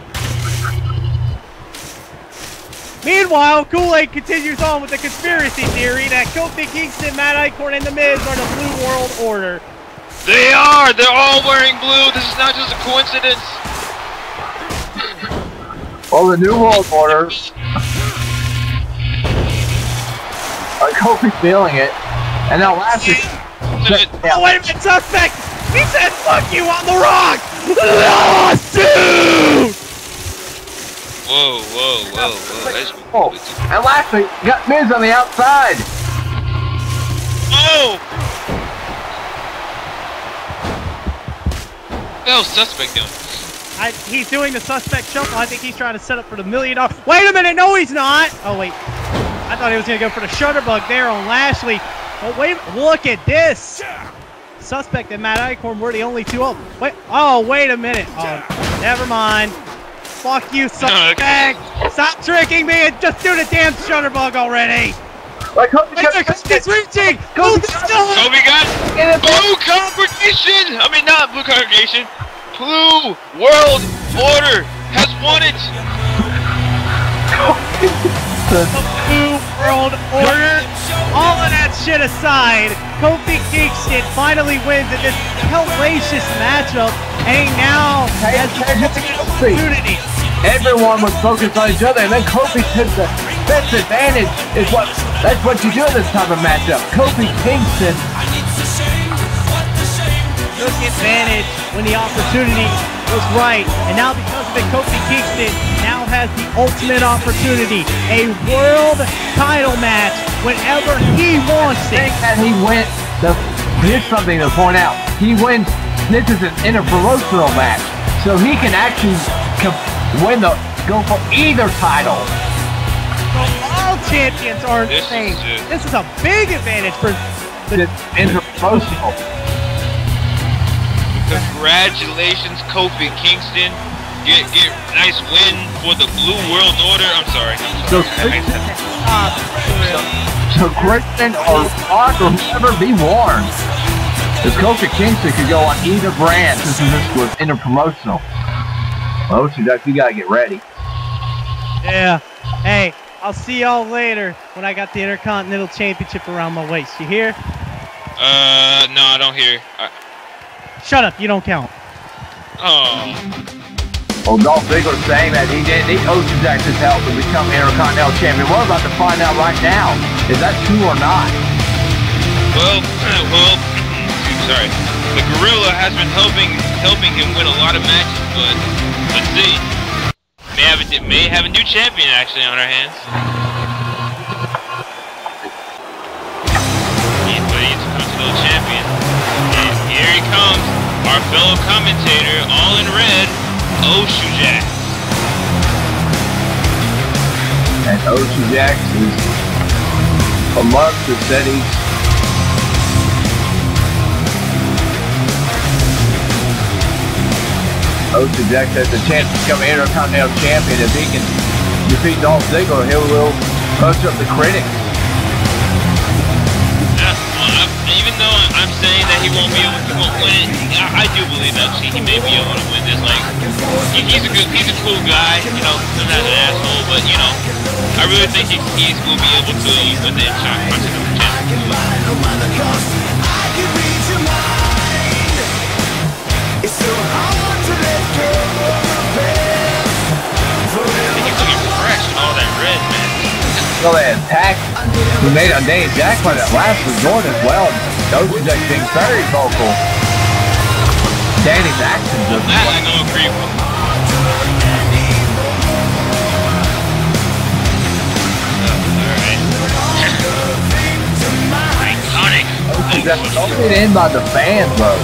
Meanwhile, Kool-Aid continues on with the conspiracy theory that Kofi Kingston, Matt Eichorn, and The Miz are the Blue World Order. They are. They're all wearing blue. This is not just a coincidence. Well, the New World Order. Uh, Kofi feeling it. And now Lashley. Oh, wait a minute, Suspect! He said fuck you on the rock! Lawsuit! Whoa, whoa, whoa, whoa. That's, Oh, and Lashley got Miz on the outside. oh! What the hell's Suspect doing? I, he's doing the Suspect shuffle. I think he's trying to set up for the million dollar. Wait a minute, no, he's not. Oh wait, I thought he was gonna go for the Shutterbug there on Lashley. Oh wait, look at this. Suspect and Matt Eichorn were the only two up. Wait, oh wait a minute. Oh, never mind. Fuck you, Suspect. Stop tricking me and just do the damn Shutterbug already. Like Kofi Wait, got Kofi's reaching. Kofi Kofi's still. Kobe got Blue Congregation! I mean, not Blue Congregation. Blue World Order has won it! The Blue World Order. All of that shit aside, Kofi Kingston finally wins in this hellacious matchup, and he now has the opportunity. Everyone was focused on each other, and then Kofi took the defense advantage is what, that's what you do in this type of matchup. Kofi Kingston. Took advantage when the opportunity was right. And now because of it, Kofi Kingston now has the ultimate opportunity. A world title match whenever he wants it. And he went, the, here's something to point out. He wins, this is an interpromotional match. So he can actually win the, go for either title. So all champions are the same. This is a big advantage for the interpromotional. Congratulations, Kofi Kingston. Get get nice win for the Blue World Order. I'm sorry. So, so Christian or Rock or whoever be warned. Because Kofi Kingston could go on either brand since this was interpromotional. Well, Oshujax, you gotta get ready. Yeah. Hey, I'll see y'all later when I got the Intercontinental Championship around my waist. You hear? Uh, no, I don't hear. I Shut up, you don't count. Oh. Well, Dolph Ziggler saying that he didn't need Oshujax's help to become Intercontinental Champion. We're about to find out right now. Is that true or not? Well, well, sorry. The Gorilla has been helping helping him win a lot of matches, but let's see. May have a, may have a new champion actually on our hands. He's but he's a Intercontinental Champion. And here he comes, our fellow commentator, all in red, Oshujax. And Oshujax is amongst the cities. Oshujax has the chance to become Intercontinental Champion. If he can defeat Dolph Ziggler, he will punch up the critics. Even though I'm saying that he won't be able to won't win it, I, I do believe that he may be able to win this. Like, he, he's a good, he's a cool guy. You know, I'm not an asshole, but you know, I really think he he's will be able to win the Intercontinental Championship. He's looking fresh in all that red, man. So they attack he made on Dane Jackpot at last resort as well. Oshujax being very vocal. Danny's actions well, that I don't agree with. Oh, iconic. Oshujax voted in by the fans, though.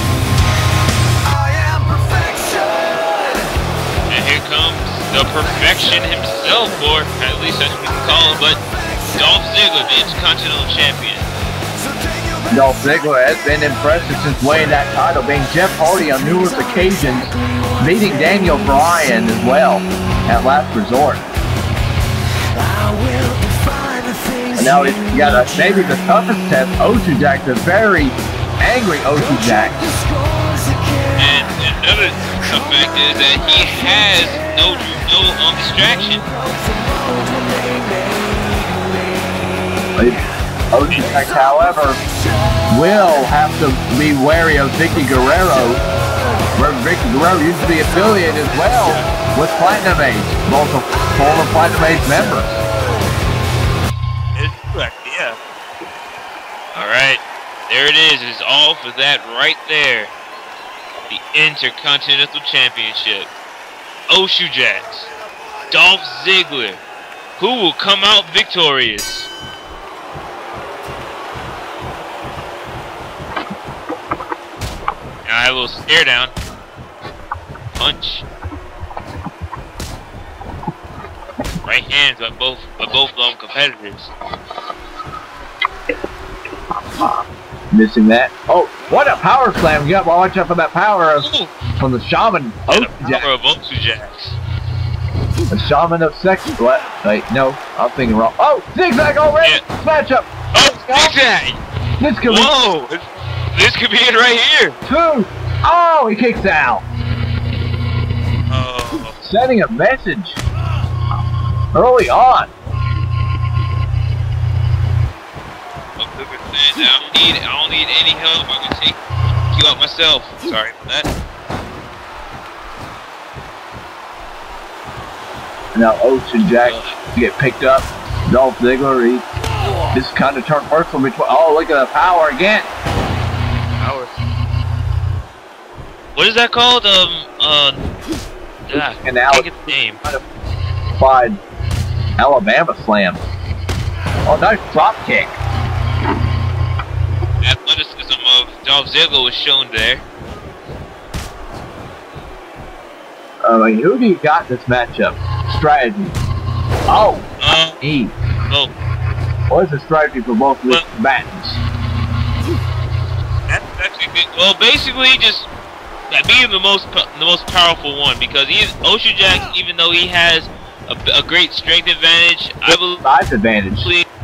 And here comes the perfection himself, or at least that's what we can call him, but Dolph Ziggler, the Intercontinental Champion. Dolph Ziggler has been impressive since winning that title, being Jeff Hardy on numerous occasions, beating Daniel Bryan as well at last resort. And now he's got a, maybe the toughest test, Oshujax, a very angry Oshujax. And another effect is that he has no, no um, distraction. Oshujax, however, will have to be wary of Vicky Guerrero, where Vicky Guerrero used to be affiliated as well with Platinum Age, both a former Platinum Age members. It's correct, yeah. Alright, there it is. It's all for that right there. The Intercontinental Championship. Oshujax, Dolph Ziggler. Who will come out victorious? Now I will stare down. Punch. Right hands by both by both of them competitors. Missing that. Oh, what a power slam! You got to watch out for that power of, from the Shaman. The power of Oshujax. The Shaman of sex. What? Wait, no, I'm thinking wrong. Oh, zigzag already. Yeah. Smash up. Oh, zigzag. This could Whoa! be. This could be it right here. Two. Oh, he kicks out. Oh. Sending a message early on. I don't need, I don't need any help. I'm gonna take you out myself. Sorry for that. Now Oshujax get picked up. Dolph Ziggler, he this kind of turned personal between. Oh, look at the power again. Power. What is that called? Um, uh, ah, And now can't get the name. Applied Alabama slam. Oh, nice drop kick. Athleticism of Dolph Ziggler was shown there. Uh, who do you got in this matchup? Strategy. Oh, Uh, E. oh, What is the strategy for both of these Well- combatants? that's actually good. Well, basically just uh, being the most po- the most powerful one, because he Oshujax, even though he has a, a great strength advantage, I believe. Size advantage.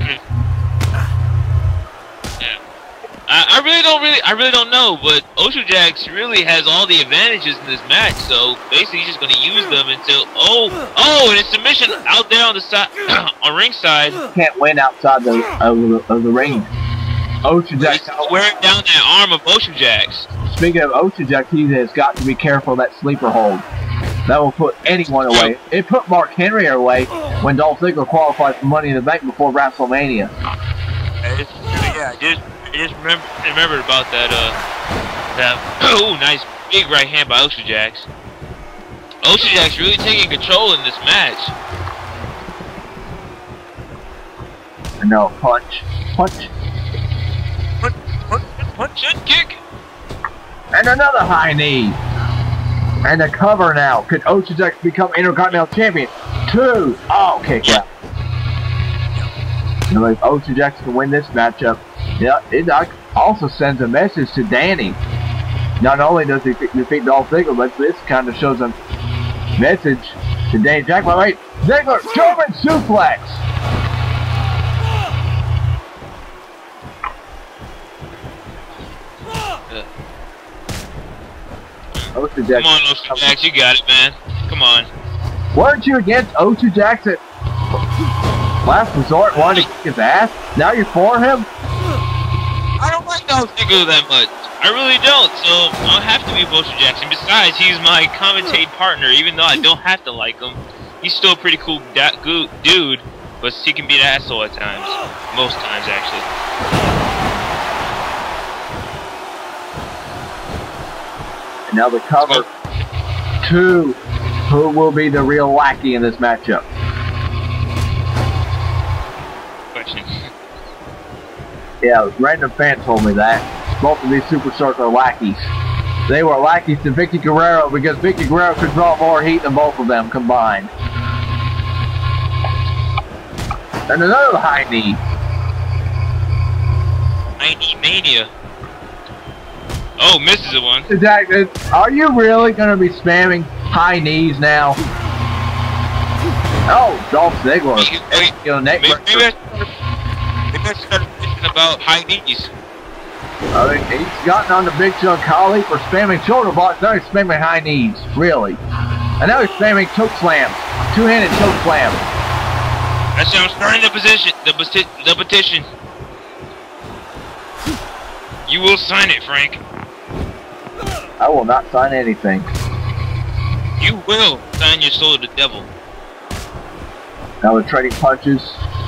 Yeah. I, I really don't really I really don't know, but Oshujax really has all the advantages in this match. So basically, he's just going to use them until oh oh, and his submission out there on the side on ringside. Can't win outside the of the, of the ring. Oshujax. He's wearing down that arm of Oshujax. Speaking of Oshujax, he has got to be careful of that sleeper hold. That will put anyone away. It put Mark Henry away when Dolph Ziggler qualified for Money in the Bank before WrestleMania. I just, yeah, I just, I just remember, remembered about that, uh, that, oh, nice big right hand by Oshujax. Oshujax really taking control in this match. No, punch. Punch. Punch, punch, punch and kick. And another high knee. And a cover now. Could Oshujax become Intercontinental Champion? Two. Oh, kick out. And if Oshujax can win this matchup, yeah, it also sends a message to Danny. Not only does he defeat Dolph Ziggler, but this kind of shows a message to Danny Jackpot. Wait, Ziggler, German suplex. Oshujax. Come on, Oshujax, you got it, man. Come on. Weren't you against Oshujax at last resort, wanting to kick his ass? Now you're for him? I don't like Dolph Ziggler that much. I really don't, so I'll have to be Oshujax. And besides, he's my commentate partner, even though I don't have to like him. He's still a pretty cool da go dude, but he can be an asshole at times. Most times, actually. And now the cover. Two. Who will be the real lackey in this matchup? Question. Yeah, a random fan told me that. Both of these superstars are lackeys. They were lackeys to Vicky Guerrero because Vicky Guerrero could draw more heat than both of them combined. And another high knee. High knee mania. Oh, misses it one. Exactly. Are you really going to be spamming high knees now? Oh, Dolph Ziggler. Wait, wait, you know, neck maybe, maybe, I started, maybe I started thinking about high knees. I mean, he's gotten on the Big Show Khali for spamming shoulder blocks. Now he's spamming high knees. Really. And now he's spamming choke slams. Two-handed choke slam. That's how I'm starting the position. The, peti the petition. You will sign it, Frank. I will not sign anything. You will sign your soul to the devil. Now we're trading punches.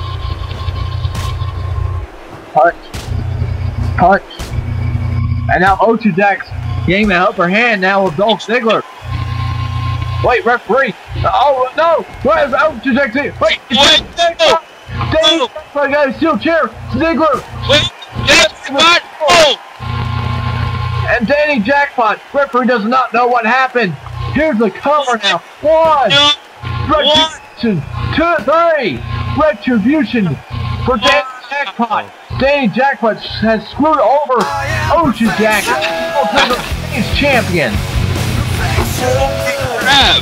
Punch. Punch. And now Oshujax getting the upper hand now with Dolph Ziggler. Wait, referee. Oh, no. Where's Oshujax? Wait. Wait. Ziggler. Ziggler. I got a steel chair. Ziggler. Wait. Jackpot. Oh. And Danny Jackpot. Referee does not know what happened. Here's the cover now. One. No. Retribution. Two, three. Retribution for Danny Jackpot. Danny Jackpot has screwed over Oshujax. He's champion. Crap.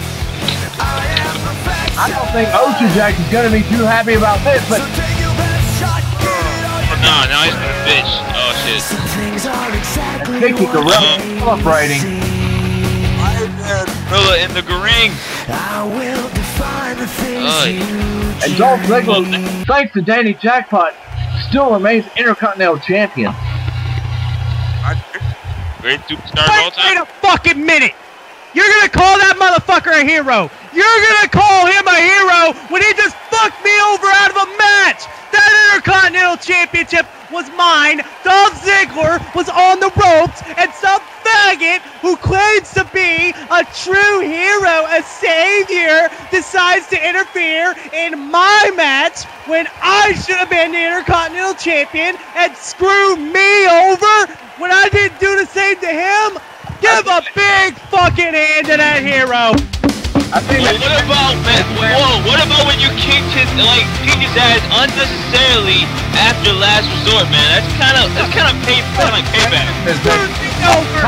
I don't think Oshujax is going to be too happy about this, but Oh, no, now he's gonna bitch. Oh shit. Vicky Guerrero celebrating. Gorilla in the ring. And Dolph Ziggler, thanks to Danny Jackpot, still remains Intercontinental Champion. Great superstar of all Wait, wait time. a fucking minute! You're gonna call that motherfucker a hero! You're gonna call him a hero when he just fucked me over out of a match. That Intercontinental Championship was mine. Dolph Ziggler was on the ropes, and some faggot who claims to be a true hero, a savior, decides to interfere in my match when I should have been the Intercontinental Champion and screw me over when I didn't do the same to him. Give a big fucking hand to that hero. I think well, what about man? Whoa, what about when you kicked his like kicked his ass unnecessarily after last resort, man? That's kind of that's kind of pay kind of like payback. Screwed me over,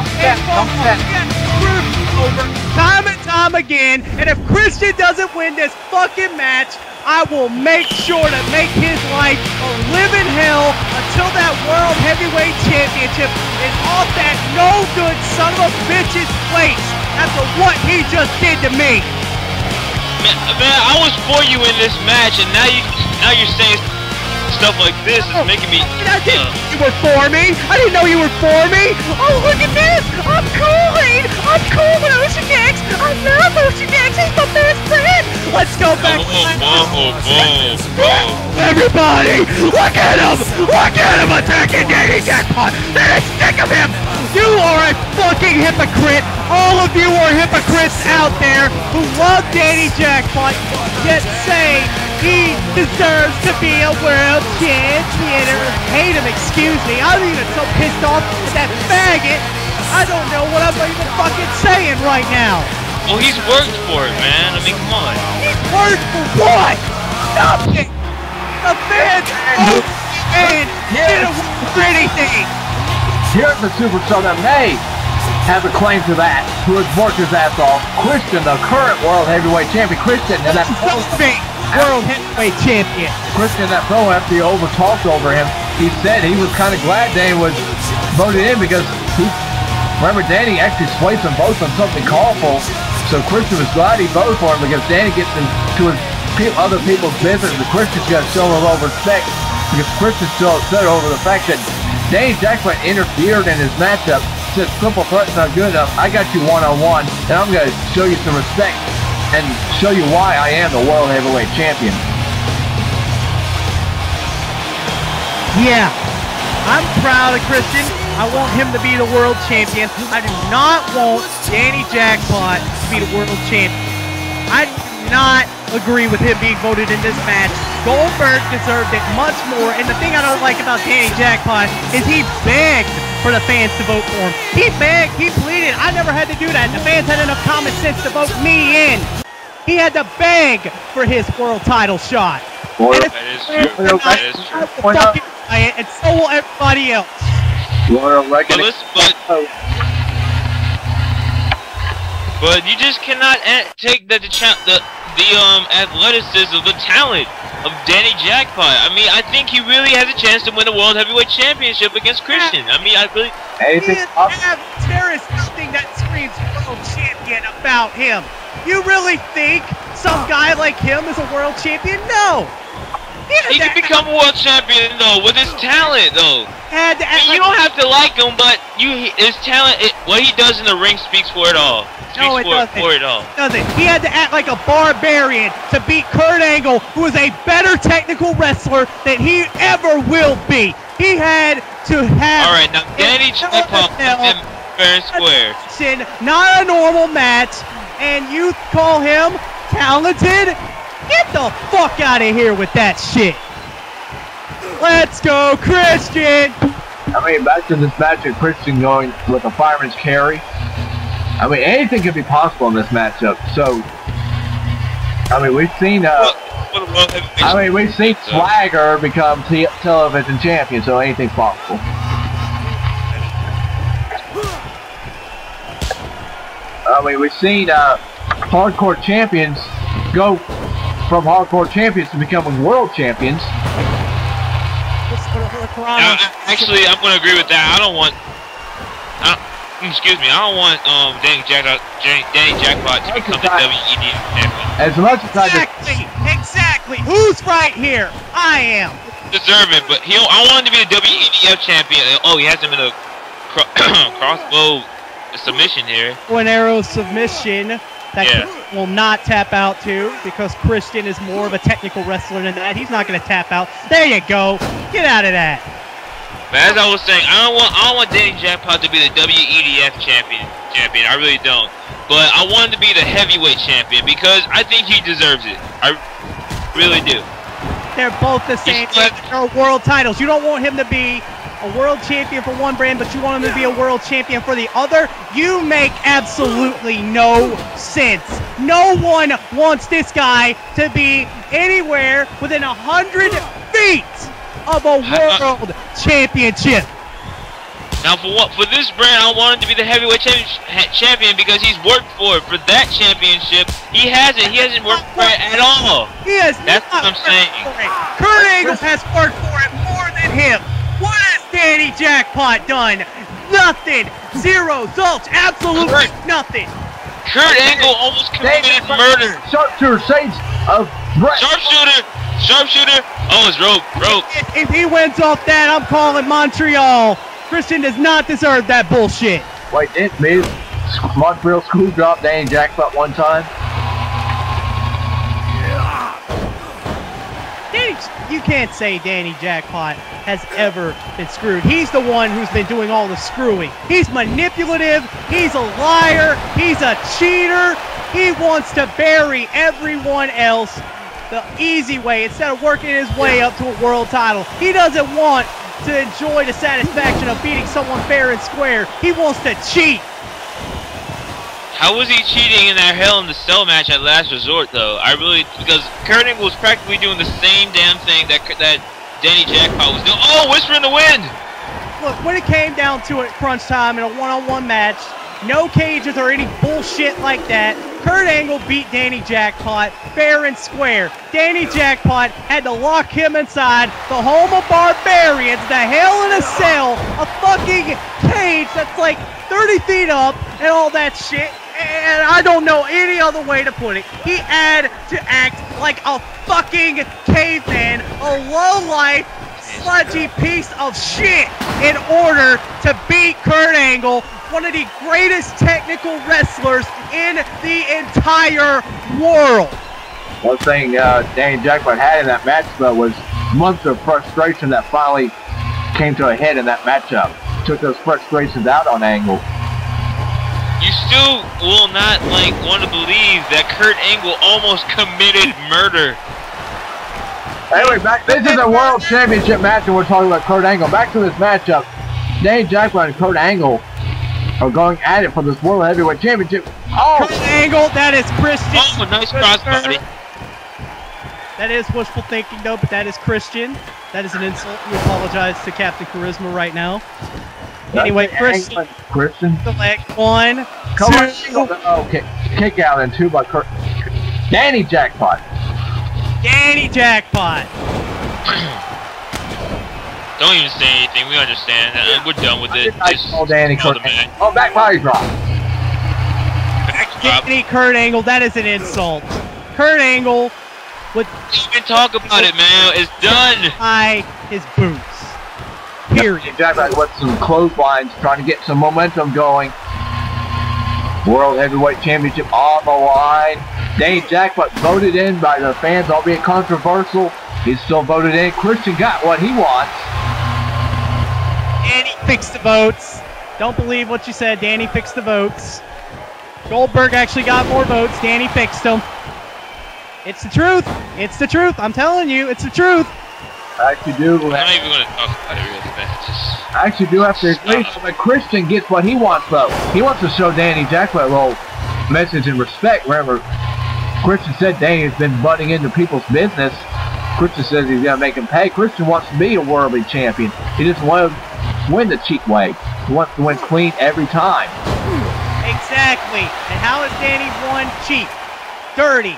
screwed me over, time and time again. And if Christian doesn't win this fucking match, I will make sure to make his life a living hell until that World Heavyweight Championship is off that no good son of a bitch's place after what he just did to me. Man, man, I was for you in this match, and now you now you're saying stuff like this is oh, making me. I didn't uh, know you were for me. I didn't know you were for me. Oh, look at this. I'm cooling. I'm cool with Oshujax. I love Oshujax. He's my best friend. Let's go back. Oh, oh, oh, oh, oh. Everybody, look at him. Look at him attacking Danny Jackpot. They're sick of him. You are a fucking hypocrite. All of you are hypocrites out there who love Danny Jackpot, yet say he deserves to be a world champion or hate him, excuse me. I'm even so pissed off at that faggot. I don't know what I'm even fucking saying right now. Well, he's worked for it, man. I mean, come on. He's worked for what? Nothing. The fans and didn't work for anything. Here's the superstar that may have a claim to that, who has worked his ass off. Christian, the current World Heavyweight Champion. Christian, and that World Heavyweight Champion. Christian, that pro, after he over-talked over him, he said he was kind of glad Danny was voted in because he, remember, Danny actually swayed them both on something colorful. So Christian was glad he voted for him because Danny gets into his pe other people's business, and Christian's got to show him a little respect because Christian's still upset over the fact that Danny Jackpot interfered in his matchup, said triple threat's not good enough. I got you one-on-one, and I'm going to show you some respect and show you why I am the World Heavyweight Champion. Yeah, I'm proud of Christian. I want him to be the world champion. I do not want Danny Jackpot to be the world champion. I do not agree with him being voted in this match. Goldberg deserved it much more, and the thing I don't like about Danny Jackpot is he begged for the fans to vote for him. He begged, he pleaded. I never had to do that. The fans had enough common sense to vote me in. He had to beg for his world title shot. Well, that is true. That is true. I will fucking buy it, and so will everybody else. But, listen, but, but you just cannot take the the the, the um athleticism, the talent of Danny Jackpot. I mean, I think he really has a chance to win the World Heavyweight Championship against Christian. I mean, I really. There is nothing that screams world champion about him. You really think some guy like him is a world champion? No. He can become a world champion though with his talent though. Had to I mean, you don't have to like him, but you his talent, it, what he does in the ring speaks for it all. Speaks no, it for, doesn't. for it all. It doesn't. He had to act like a barbarian to beat Kurt Angle, who is a better technical wrestler than he ever will be. He had to have. All right, now Danny Jackpot and fair and square. Not a normal match, and you call him talented? Get the fuck out of here with that shit. Let's go, Christian. I mean, back to this match of Christian going with a fireman's carry. I mean, anything can be possible in this matchup. So, I mean, we've seen. Uh, well, well, well, I mean, we've seen Swagger become t television champion. So anything's possible. I mean, we've seen uh, hardcore champions go from hardcore champions to becoming world champions. Now, actually, I'm going to agree with that. I don't want, I, excuse me, I don't want um Danny Jackpot, Danny Jackpot to become the W E D F champion. As much as I exactly, exactly. Who's right here? I am. Deserving, but he, I want him to be the W E D F champion. Oh, he has him in a cro crossbow submission here. One arrow submission. that Yeah. Christian will not tap out to, because Christian is more of a technical wrestler than that. He's not going to tap out. There you go. Get out of that. But as I was saying, I don't want I don't want Danny Jackpot to be the W E D F champion. Champion, I really don't. But I want him to be the heavyweight champion because I think he deserves it. I really do. They're both the same. He's- They're world titles. You don't want him to be a world champion for one brand, but you want him to be a world champion for the other. You make absolutely no sense. No one wants this guy to be anywhere within a hundred feet of a world championship. Now for what? For this brand, I want him to be the heavyweight champion, champion because he's worked for it. For that championship, he hasn't. He hasn't worked for it at all. He has That's not what I'm saying. worked for it. Kurt Angle has worked for it more than him. What has Danny Jackpot done? Nothing. Zero. Zilch. Absolutely nothing. Kurt Angle almost committed murder. Sharpshooter saves of Brett. Sharpshooter. Sharpshooter. Oh, it's rope. Rope. If, if he wins off that, I'm calling Montreal. Christian does not deserve that bullshit. Wait, didn't Miz Montreal screw drop Danny Jackpot one time? Danny, you can't say Danny Jackpot has ever been screwed. He's the one who's been doing all the screwing. He's manipulative. He's a liar. He's a cheater. He wants to bury everyone else the easy way instead of working his way up to a world title. He doesn't want to enjoy the satisfaction of beating someone fair and square. He wants to cheat. How was he cheating in that Hell in the Cell match at Last Resort, though? I really, because Kurt Angle was practically doing the same damn thing that that Danny Jackpot was doing. Oh, Whisper in the Wind! Look, when it came down to it, crunch time in a one-on-one match, no cages or any bullshit like that, Kurt Angle beat Danny Jackpot fair and square. Danny Jackpot had to lock him inside the home of barbarians, the Hell in a Cell, a fucking cage that's like thirty feet up and all that shit. And I don't know any other way to put it. He had to act like a fucking caveman, a low-life, sludgy piece of shit in order to beat Kurt Angle, one of the greatest technical wrestlers in the entire world. One thing uh, Danny Jackpot had in that match, though, was months of frustration that finally came to a head in that matchup. Took those frustrations out on Angle. You still will not, like, want to believe that Kurt Angle almost committed murder. Anyway, back, this is a World Championship match, and we're talking about Kurt Angle. Back to this matchup. Danny Jackpot and Kurt Angle are going at it for this World Heavyweight Championship. Oh! Kurt Angle, that is Christian. Oh, nice crossbody. That is wishful thinking, though, but that is Christian. That is an insult. We apologize to Captain Charisma right now. Anyway, Christian. Christian. Select one, Come two. on. Oh, kick, kick out and two by Kurt. Danny Jackpot. Danny Jackpot. Don't even say anything. We understand. Uh, we're done with it. I Just call Danny call Kurt. the match. Oh, back body drop. Back drop. Danny Kurt Angle, that is an insult. Kurt Angle would Don't even talk about it, man. It's done. tie his boots. Period. Danny Jackpot with some clotheslines, trying to get some momentum going. World Heavyweight Championship on the line. Danny Jackpot voted in by the fans, albeit controversial. He's still voted in. Christian got what he wants. Danny fixed the votes. Don't believe what you said. Danny fixed the votes. Goldberg actually got more votes. Danny fixed them. It's the truth. It's the truth. I'm telling you, it's the truth. I actually do. I'm not even going to talk about it really, man. Just... I actually do have to agree. But Christian gets what he wants, though. He wants to show Danny Jackpot a little message and respect. Remember, Christian said Danny has been butting into people's business. Christian says he's going to make him pay. Christian wants to be a worldly champion. He doesn't want to win the cheap way. He wants to win clean every time. Exactly. And how is Danny won cheap? Dirty.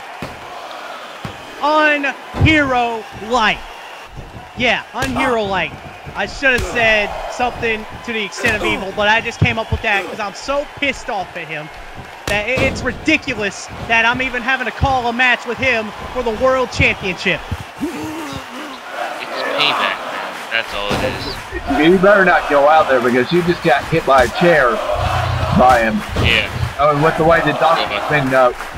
Unhero-like. Yeah, unhero-like. I should have said something to the extent of evil, but I just came up with that because I'm so pissed off at him that it's ridiculous that I'm even having to call a match with him for the World Championship. It's payback, man. That's all it is. You better not go out there because you just got hit by a chair by him. Yeah. Oh, and with the way the doctor's been uh,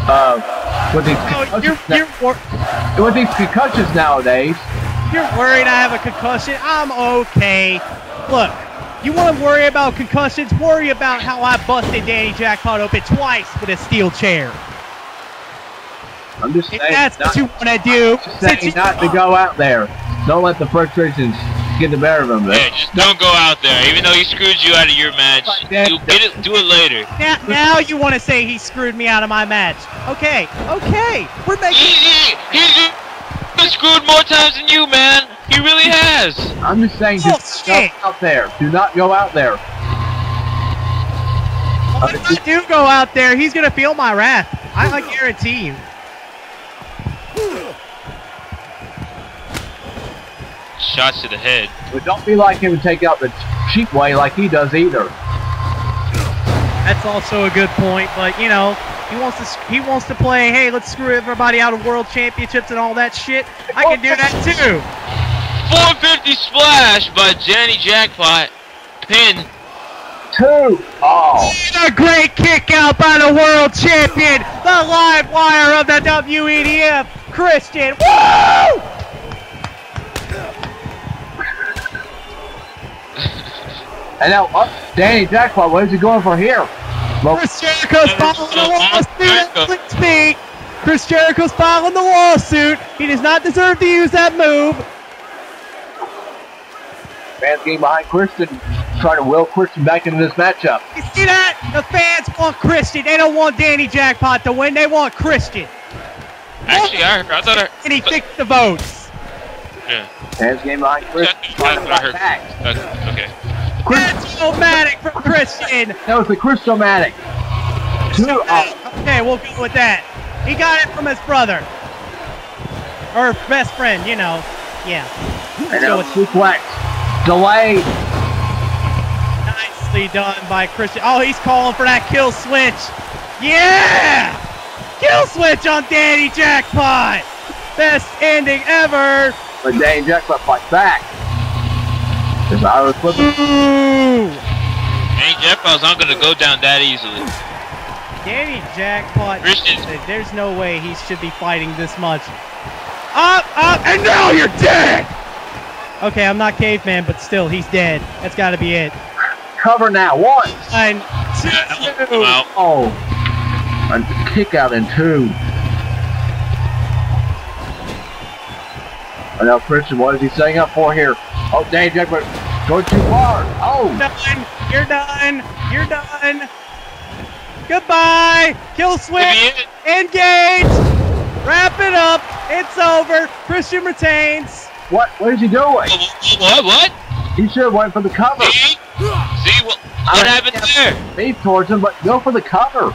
uh, with these Oh, concussions, you're, you're, wor na- with these concussions nowadays. you're worried I have a concussion? I'm okay. Look, you want to worry about concussions? Worry about how I busted Danny Jackpot open twice with a steel chair. I'm just If saying, that's not, what you want to do, just since saying you- not to go out there. Don't let the frustrations get the better of them. Yeah, just don't go out there. Even though he screwed you out of your match, you get it. Do it later. Now, now you want to say he screwed me out of my match. Okay, okay. We're making... He, he, he's been screwed more times than you, man. He really has. I'm just saying, Oh, just don't shit. go out there. Do not go out there. Well, if I do go out there, he's going to feel my wrath. I, I guarantee you. Shots to the head. But don't be like him and take out the cheap way like he does either. That's also a good point, but you know, he wants to he wants to play, hey, let's screw everybody out of world championships and all that shit. I can do that too. four fifty splash by Danny Jackpot. Pin. Two. Oh. A great kick out by the world champion, the live wire of the W E D F, Christian. Woo! And now, up, Danny Jackpot, what is he going for here? Well, Chris Jericho's following the lawsuit at Fleet Speed. Chris Jericho's following the lawsuit. He does not deserve to use that move. fans getting behind Christian, trying to will Christian back into this matchup. You see that? The fans want Christian. They don't want Danny Jackpot to win. They want Christian. Actually, I, I thought I... And he fixed the votes. Yeah. Fans getting behind Christian, trying to That's what I fight heard. back. That's, okay. That's from Christian. That was the Christomatic. Two. Oh. Okay, we'll go with that. He got it from his brother. Or best friend, you know. Yeah. And now suplex. Delayed. Nicely done by Christian. Oh, he's calling for that kill switch. Yeah! Kill switch on Danny Jackpot. Best ending ever. But Danny Jackpot fights back. There's Irish flip. Ooh. Danny Jackpot's not going to go down that easily. Danny Jackpot. Christian. There's no way he should be fighting this much. Up, up, and now you're dead! Okay, I'm not caveman, but still, he's dead. That's got to be it. Cover now. One. And two. I'm out. Oh. A kick out in two. I know Christian, what is he setting up for here? Oh, Danny Jackpot going too far. Oh. Done. You're done. You're done. Goodbye. Kill switch. Engage. Wrap it up. It's over. Christian retains. What? What is he doing? What? What? He should have went for the cover. See? See what, what happened there? Beef towards him, but go for the cover.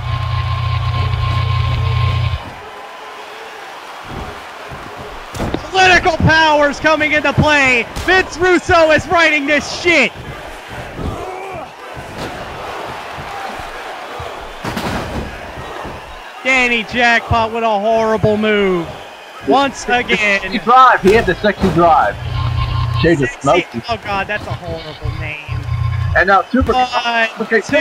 Political powers coming into play. Vince Russo is writing this shit. Danny Jackpot with a horrible move. Once again. Sexy drive. He had the sexy drive. Shade of smoke. Sexy- Oh god, that's a horrible name. And now super. One, Okay. two,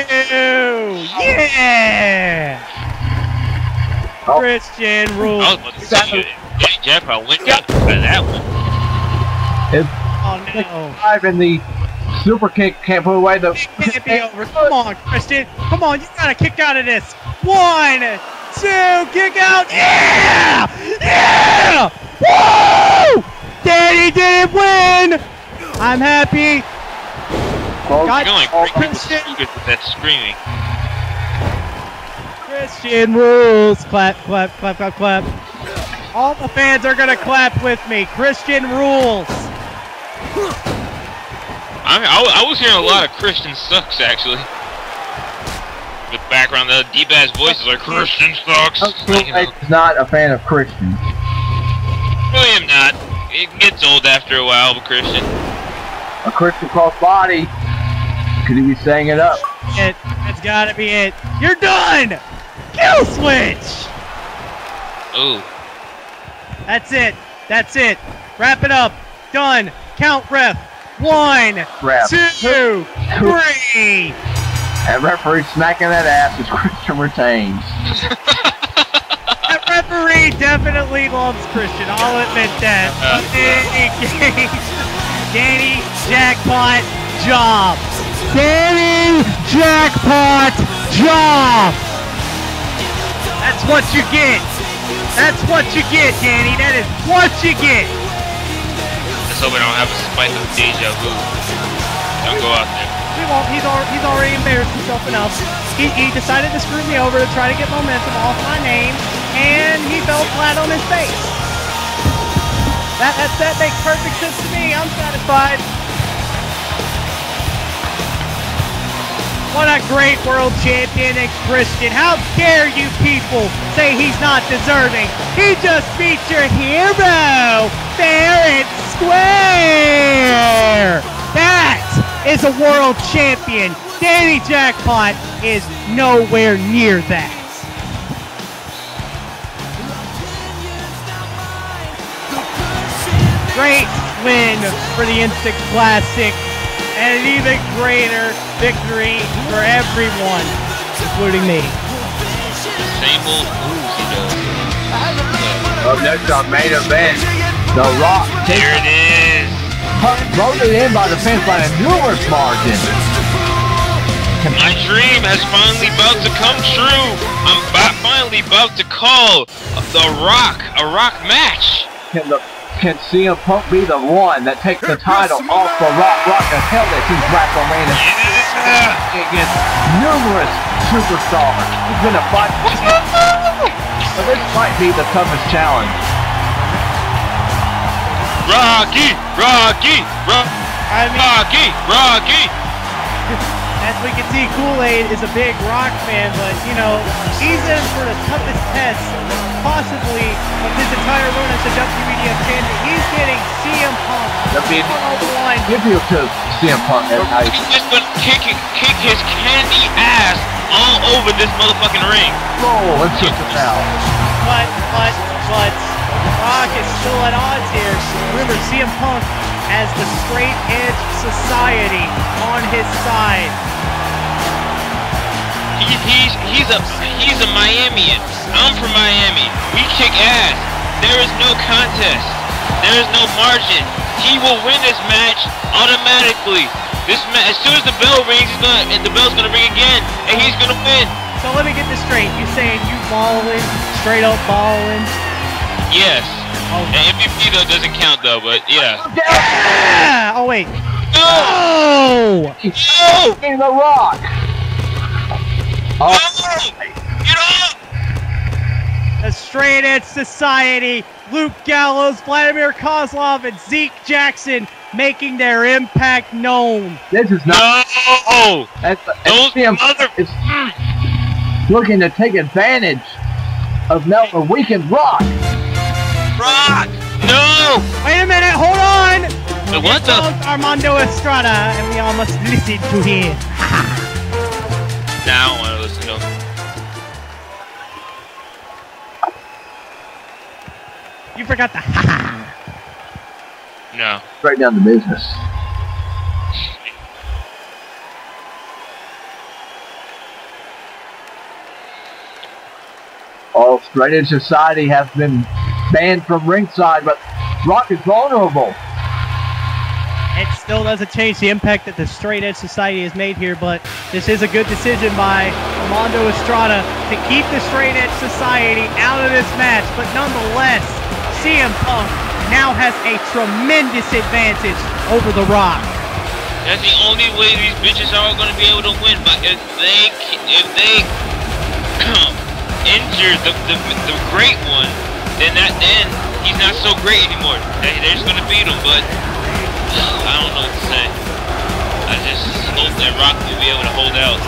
yeah! Oh. Christian I rules. was about to say, Danny Jackpot went down for that one. His Oh no. drive and the super kick can't put away the. It can't be over. Come on, Christian. Come on, you gotta kick out of this. One, two, kick out. Yeah! Yeah! Woo! Danny didn't win! I'm happy. Oh, God, You're going oh, crazy Christian. with that screaming. Christian rules. Clap, clap, clap, clap, clap. All the fans are gonna clap with me. Christian rules. I, mean, I, I was hearing a lot of Christian sucks, actually. The background, the deep-ass voices like, Christian sucks. You know. He's not a fan of Christian. Really am not. It gets old after a while, but Christian. A Christian cross body. Could he be saying it up? It. That's gotta be it. You're done. Kill switch. Ooh. That's it. That's it. Wrap it up. Done. Count ref. One, Ref. two, three. And referee smacking that ass as Christian retains. Danny definitely loves Christian. I'll admit that. Uh, Danny, Danny Jackpot job. Danny Jackpot job. That's what you get. That's what you get, Danny. That is what you get. Let's hope I don't have a spike of deja vu. Don't go out there. We won't. He's already, he's already embarrassed himself enough. He, he decided to screw me over to try to get momentum off my name, and he fell flat on his face. That, that, that makes perfect sense to me. I'm satisfied. What a great world champion and Christian. How dare you people say he's not deserving. He just beat your hero fair and square. That is a world champion. Danny Jackpot is nowhere near that. Great win for the Instinct Classic. And an even greater victory for everyone, including me. Same old moves he does. Up next on main event, The Rock takes Here it is. voted in by the fans by a numerous margin. My dream has finally about to come true. I'm ba- finally about to call The Rock a Rock match. Can the Can C M Punk be the one that takes the title off the Rock? Rock has held it since WrestleMania Yeah. against numerous superstars. He's been a fight. So this might be the toughest challenge. Rocky, Rocky, Ro- I mean, Rocky, Rocky. as we can see, Kool-Aid is a big Rock fan, but, you know, he's in for the toughest test, possibly, of his entire run as a W E D F champion. He's getting C M Punk on the line. Give you to C M Punk at night. He's just gonna kick it, kick his candy ass all over this motherfucking ring. Roll, let's get this out. But, but, but, Rock is still at odds here. Remember, C M Punk has the Straight Edge Society on his side. He, he's he's a he's a Miamian. I'm from Miami. We kick ass. There is no contest. There is no margin. He will win this match automatically. This ma- as soon as the bell rings, he's gonna and the bell's gonna ring again, and he's gonna win. So let me get this straight. You saying you balling, straight up balling? Yes. Oh. And M V P though doesn't count though, but yeah. Yeah! Oh wait. No! No! No! In the Rock. Oh. No! Get off! The Straight Edge Society, Luke Gallows, Vladimir Kozlov, and Zeke Jackson making their impact known. This is not. No! That's, Those C M mother- is looking to take advantage of Melton Weekend Rock. Rock! No! Wait a minute, hold on! Wait, what Here the? comes Armando Estrada, and we all must listen to him. Now I want to listen to him. You forgot the ha ha. No. Straight down to business. All Straight Edge Society has been banned from ringside, but Rock is vulnerable. It still doesn't change the impact that the Straight Edge Society has made here, but this is a good decision by Armando Estrada to keep the Straight Edge Society out of this match, but nonetheless, C M Punk now has a tremendous advantage over The Rock. That's the only way these bitches are going to be able to win. But if they if they injure the, the the great one, then that then he's not so great anymore. They, they're just going to beat him. But I don't know what to say. I just hope that Rock will be able to hold out.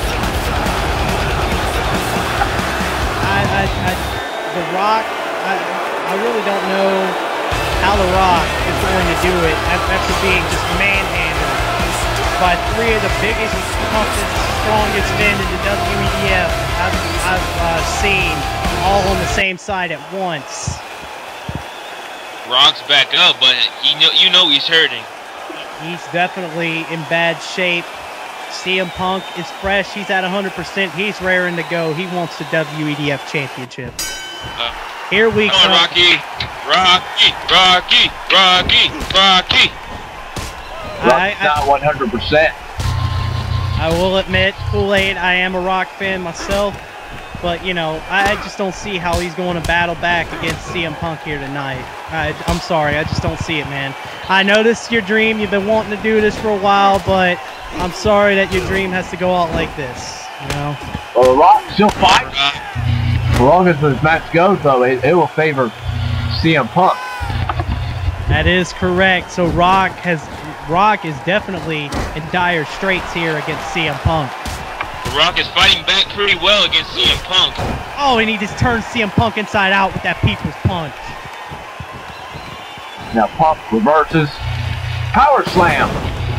I, I, I The Rock, I, I really don't know how The Rock is going to do it after being just manhandled by three of the biggest, toughest, strongest men in the W E D F I've, I've uh, seen, all on the same side at once. Rock's back up, but he know you know he's hurting. He's definitely in bad shape. C M Punk is fresh. He's at one hundred percent. He's raring to go. He wants the W E D F championship. Uh, Here we Come go. on, Rocky. Rocky, Rocky, Rocky, Rocky. Rock's not one hundred percent. I will admit, Kool-Aid, I am a Rock fan myself, but, you know, I just don't see how he's going to battle back against C M Punk here tonight. I, I'm sorry, I just don't see it, man. I know this is your dream. You've been wanting to do this for a while, but I'm sorry that your dream has to go out like this, you know? Well, The Rock still fights. As long as this match goes, though, it, it will favor C M Punk. That is correct. So Rock has Rock is definitely in dire straits here against C M Punk. The Rock is fighting back pretty well against C M Punk. Oh, and he just turns C M Punk inside out with that People's Punch. Now Punk reverses. Power slam.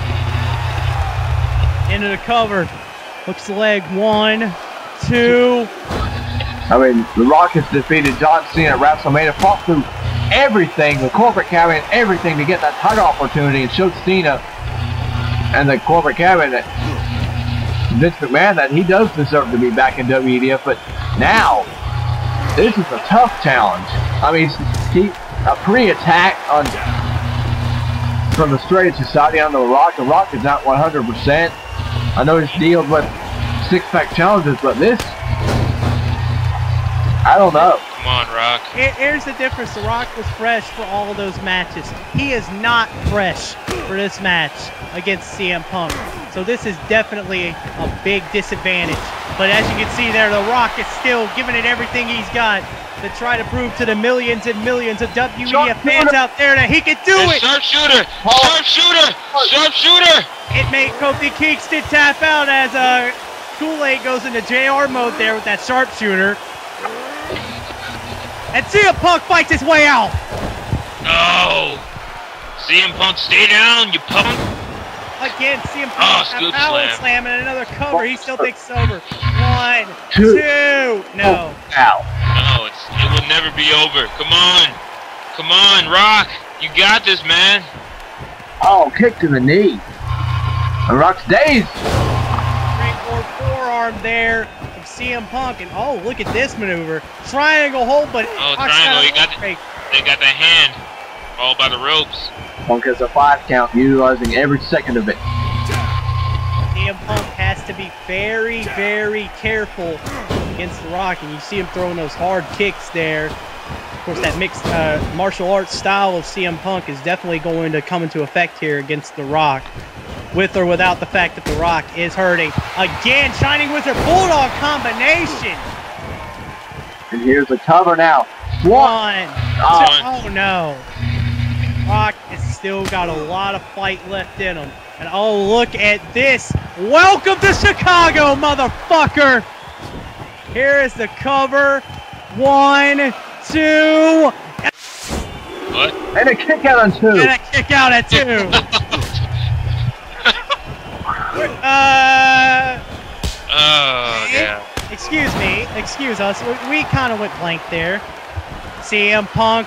Into the cover. Hooks the leg. One, two. I mean, The Rock has defeated John Cena at WrestleMania, fought through everything, the corporate cabinet, everything to get that title opportunity, and showed Cena and the corporate cabinet, Vince McMahon, that he does deserve to be back in W E D F. But now, this is a tough challenge. I mean, he a pre-attack on from the Straight Society on The Rock. The Rock is not one hundred percent. I know he's dealt with six-pack challenges, but this, I don't know. Come on, Rock. Here's the difference. The Rock was fresh for all of those matches. He is not fresh for this match against C M Punk. So this is definitely a big disadvantage. But as you can see there, The Rock is still giving it everything he's got to try to prove to the millions and millions of W E D F fans out there that he can do it. Sharpshooter! Sharpshooter! Sharpshooter! It made Kofi Kingston tap out as uh, Kool-Aid goes into J R mode there with that sharpshooter. And C M Punk fights his way out. No! C M Punk, stay down, you punk! Again, C M Oh, Punk scoop a power slam. slam and another cover. He still takes it over. One, Two. two. No. Ow. No, it's, it will never be over. Come on. Come on, Rock. You got this, man. Oh, kick to the knee. The Rock's dazed. Springboard forearm there from C M Punk. And oh, look at this maneuver. Triangle hold, but Oh, Rock's triangle. You got got a the, break. they got the hand. All by the ropes. Punk has a five count, utilizing every second of it. C M Punk has to be very, very careful against The Rock, and you see him throwing those hard kicks there. Of course, that mixed uh, martial arts style of C M Punk is definitely going to come into effect here against The Rock, with or without the fact that The Rock is hurting. Again, Shining Wizard Bulldog combination. And here's the cover now. One. Oh. Two. Oh, no. Rock has still got a lot of fight left in him. And oh, look at this. Welcome to Chicago, motherfucker. Here is the cover. One, two. What? And a kick out on two. And a kick out at two. uh, Oh, yeah. Excuse me. Excuse us. We, we kind of went blank there. C M Punk.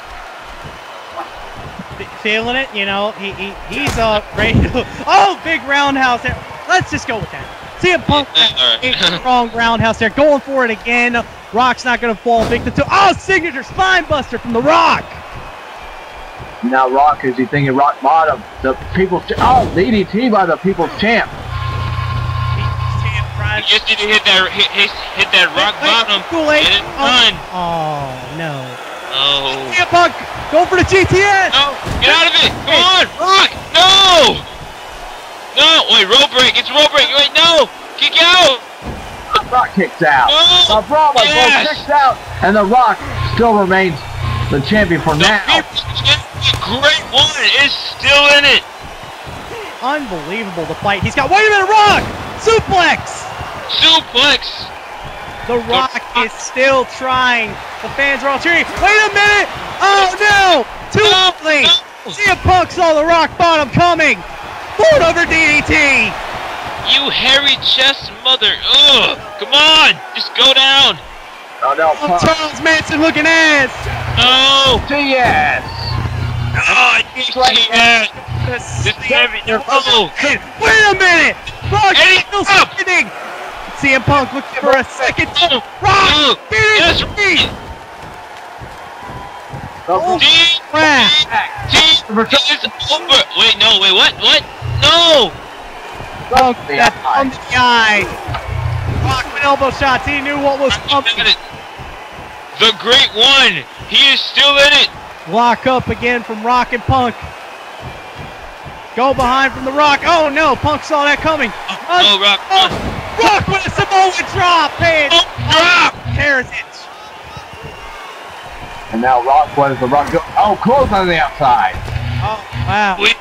Feeling it, you know, he, he he's uh ready to, oh, big roundhouse there. Let's just go with that. C M Punk, a strong roundhouse there, going for it again. Rock's not gonna fall victim to, oh, signature spine buster from The Rock. Now Rock, is he thinking rock bottom? The people's, oh, D D T by the people's champ. You just need to hit that hit, hit, hit that rock Wait, bottom. too late. And it's Oh, done. oh no. Oh. C M Punk, go for the G T S. No, get out of it! Come on, Rock! No! No! Wait, rope break! It's rope break! Wait, no! Kick out! Rock kicks out. No! The Bravo Yes! kicks out, and The Rock still remains the champion for The now. People's Champion, great one, is still in it. Unbelievable the fight. He's got, wait a minute, Rock! Suplex! Suplex! The Rock is still trying. The fans are all cheering. Wait a minute! Oh no! Too No, late! no. C M Punk saw the Rock bottom coming. Forward over D D T. You hairy chest mother! Ugh! Come on! Just go down! Oh no, Oh, Punk. Charles Manson looking ass. No! T S. Oh, I need to see that! Just heavy. Oh! Wait a minute! Rock Eddie, is still up. spinning. C M Punk looking for a second. Oh, Rock! no. D D T. Yes. Oh, Dean, crap. Dean, Dean is over. Wait, no, wait, what? What? No! Oh, that's on the eye. Rock with elbow shots. He knew what was coming. The Great One. He is still in it. Lock up again from Rock and Punk. Go behind from the Rock. Oh no, Punk saw that coming. Oh, no, Rock. Oh, Rock with a Samoan drop. Hey, oh, drop. Tears it. And now Rock, what is the Rock? Go oh, close on the outside. Oh, wow. Wait.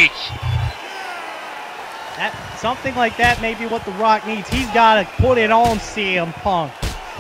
That, something like that may be what the Rock needs. He's got to put it on C M Punk.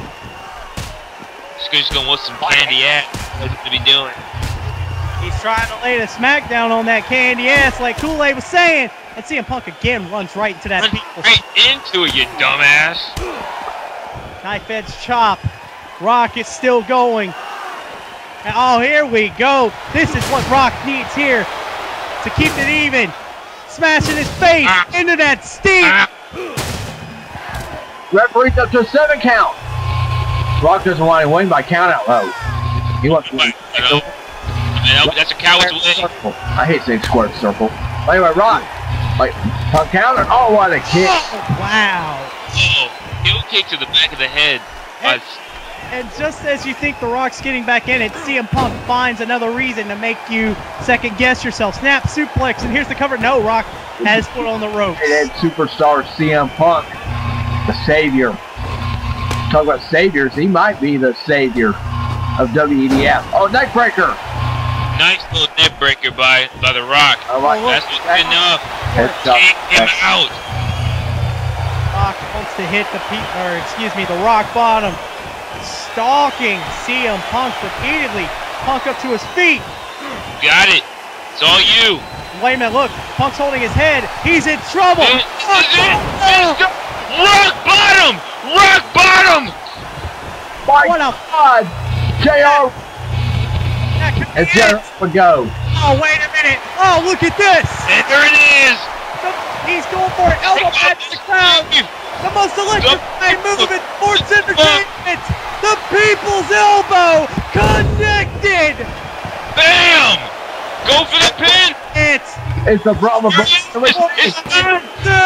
He's just going to want some candy ass. That's what he's be doing. He's trying to lay the smackdown on that candy ass like Kool-Aid was saying. And C M Punk again runs right into that Run people. right into it, you dumbass. Knife edge chop. Rock is still going. And oh, here we go. This is what Rock needs here to keep it even. Smashing his face ah. into that steam. Ah. Referee's up to a seven count. Rock doesn't want to win by count out low. He wants to win. That's a coward's way. I hate saying square circle. Anyway, Rock. Like, Punk counter. Oh, what a kick. Oh, wow. Oh, heel kick to the back of the head. And, and just as you think the Rock's getting back in it, C M Punk finds another reason to make you second guess yourself. Snap suplex, and here's the cover. No, Rock has put on the ropes. And superstar C M Punk, the savior. Talk about saviors, he might be the savior of W E D F. Oh, neck breaker. Nice little neck breaker by by the Rock. Oh, right. That's good enough. Take him out. Rock wants to hit the pe or excuse me, the rock bottom. Stalking C M Punk repeatedly. Punk up to his feet. Got it. It's all you. Wait a minute, look. Punk's holding his head. He's in trouble. This is it. Rock bottom. Rock bottom. My what a God. J R. And J R would go. Oh, wait a minute. Oh, look at this. And there it is. He's going for it. Elbow pad to the crowd. The most electrifying move in sports entertainment. The people's elbow connected. Bam. Go for the pin. It's It's a Brahma. It's, it's, no,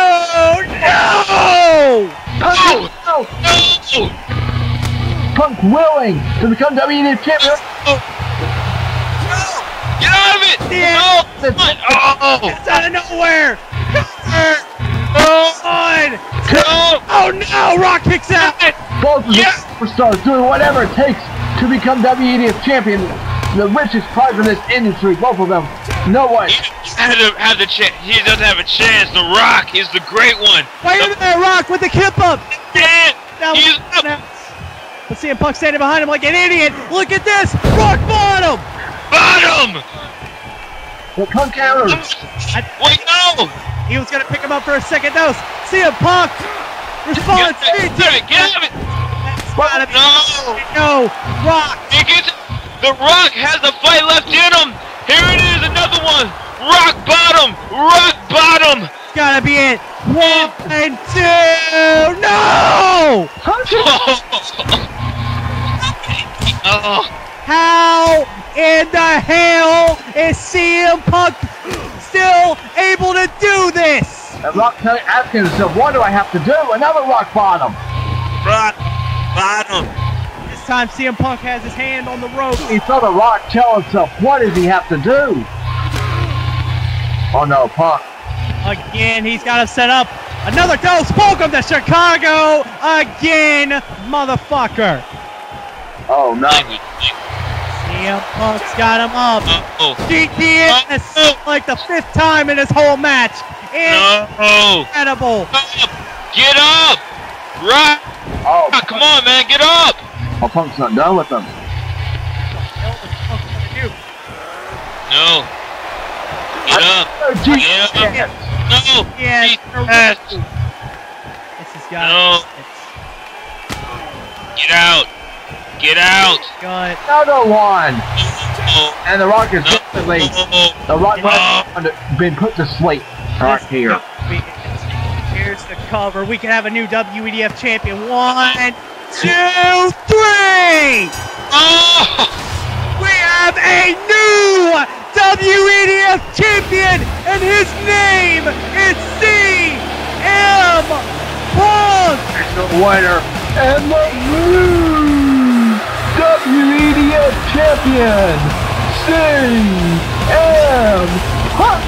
no. no, No. no. Punk willing to become W E D F champion. Oh. Get out of it! Yeah. No! Oh! It's out of nowhere! On! No! Oh no! Rock kicks out! Both of Yes. the superstars doing whatever it takes to become W E D F champion. The richest prize in this industry, both of them. No way. He doesn't have the chance. He doesn't have a chance. The Rock is the great one. Wait a minute, Rock with the kip up! Dead. Now, He's up. now. But C M Punk standing behind him like an idiot. Look at this! Rock bottom! Bottom! The Punk counters. Wait, no! He was gonna pick him up for a second dose. C M Punk responds. Get out of it! Get out of it! That's gotta be No! no. Rock. He gets, the Rock has the fight left in him. Here it is, another one. Rock bottom. Rock bottom. Gotta be it. One and two. No! Oh. How in the hell is C M Punk still able to do this? And Rock asking himself, what do I have to do? Another rock bottom. Rock bottom. This time C M Punk has his hand on the rope. He saw the Rock tell himself, what does he have to do? Oh no, Punk. Again, he's got to set up another dose. Welcome to Chicago again, motherfucker. Oh no. C M Punk's got him up. Oh. G P S Oh. like the fifth time in this whole match. No. Incredible. Get up. Rock. Oh, Oh, come on, man, get up! oh, Punk's not done with them. No. Get up. Oh, geez. Get up. No. Yes. Yes. This has got No. Get out. Get out. Gut. Another one. Oh. And the Rock is No. definitely, Oh. the Rock Oh. has been put to sleep right here. Here's the cover. We can have a new W E D F champion. One, two, three. Oh. We have a new W E D F champion, and his name is C M Punk! The winner and the new W E D F champion, C M Punk!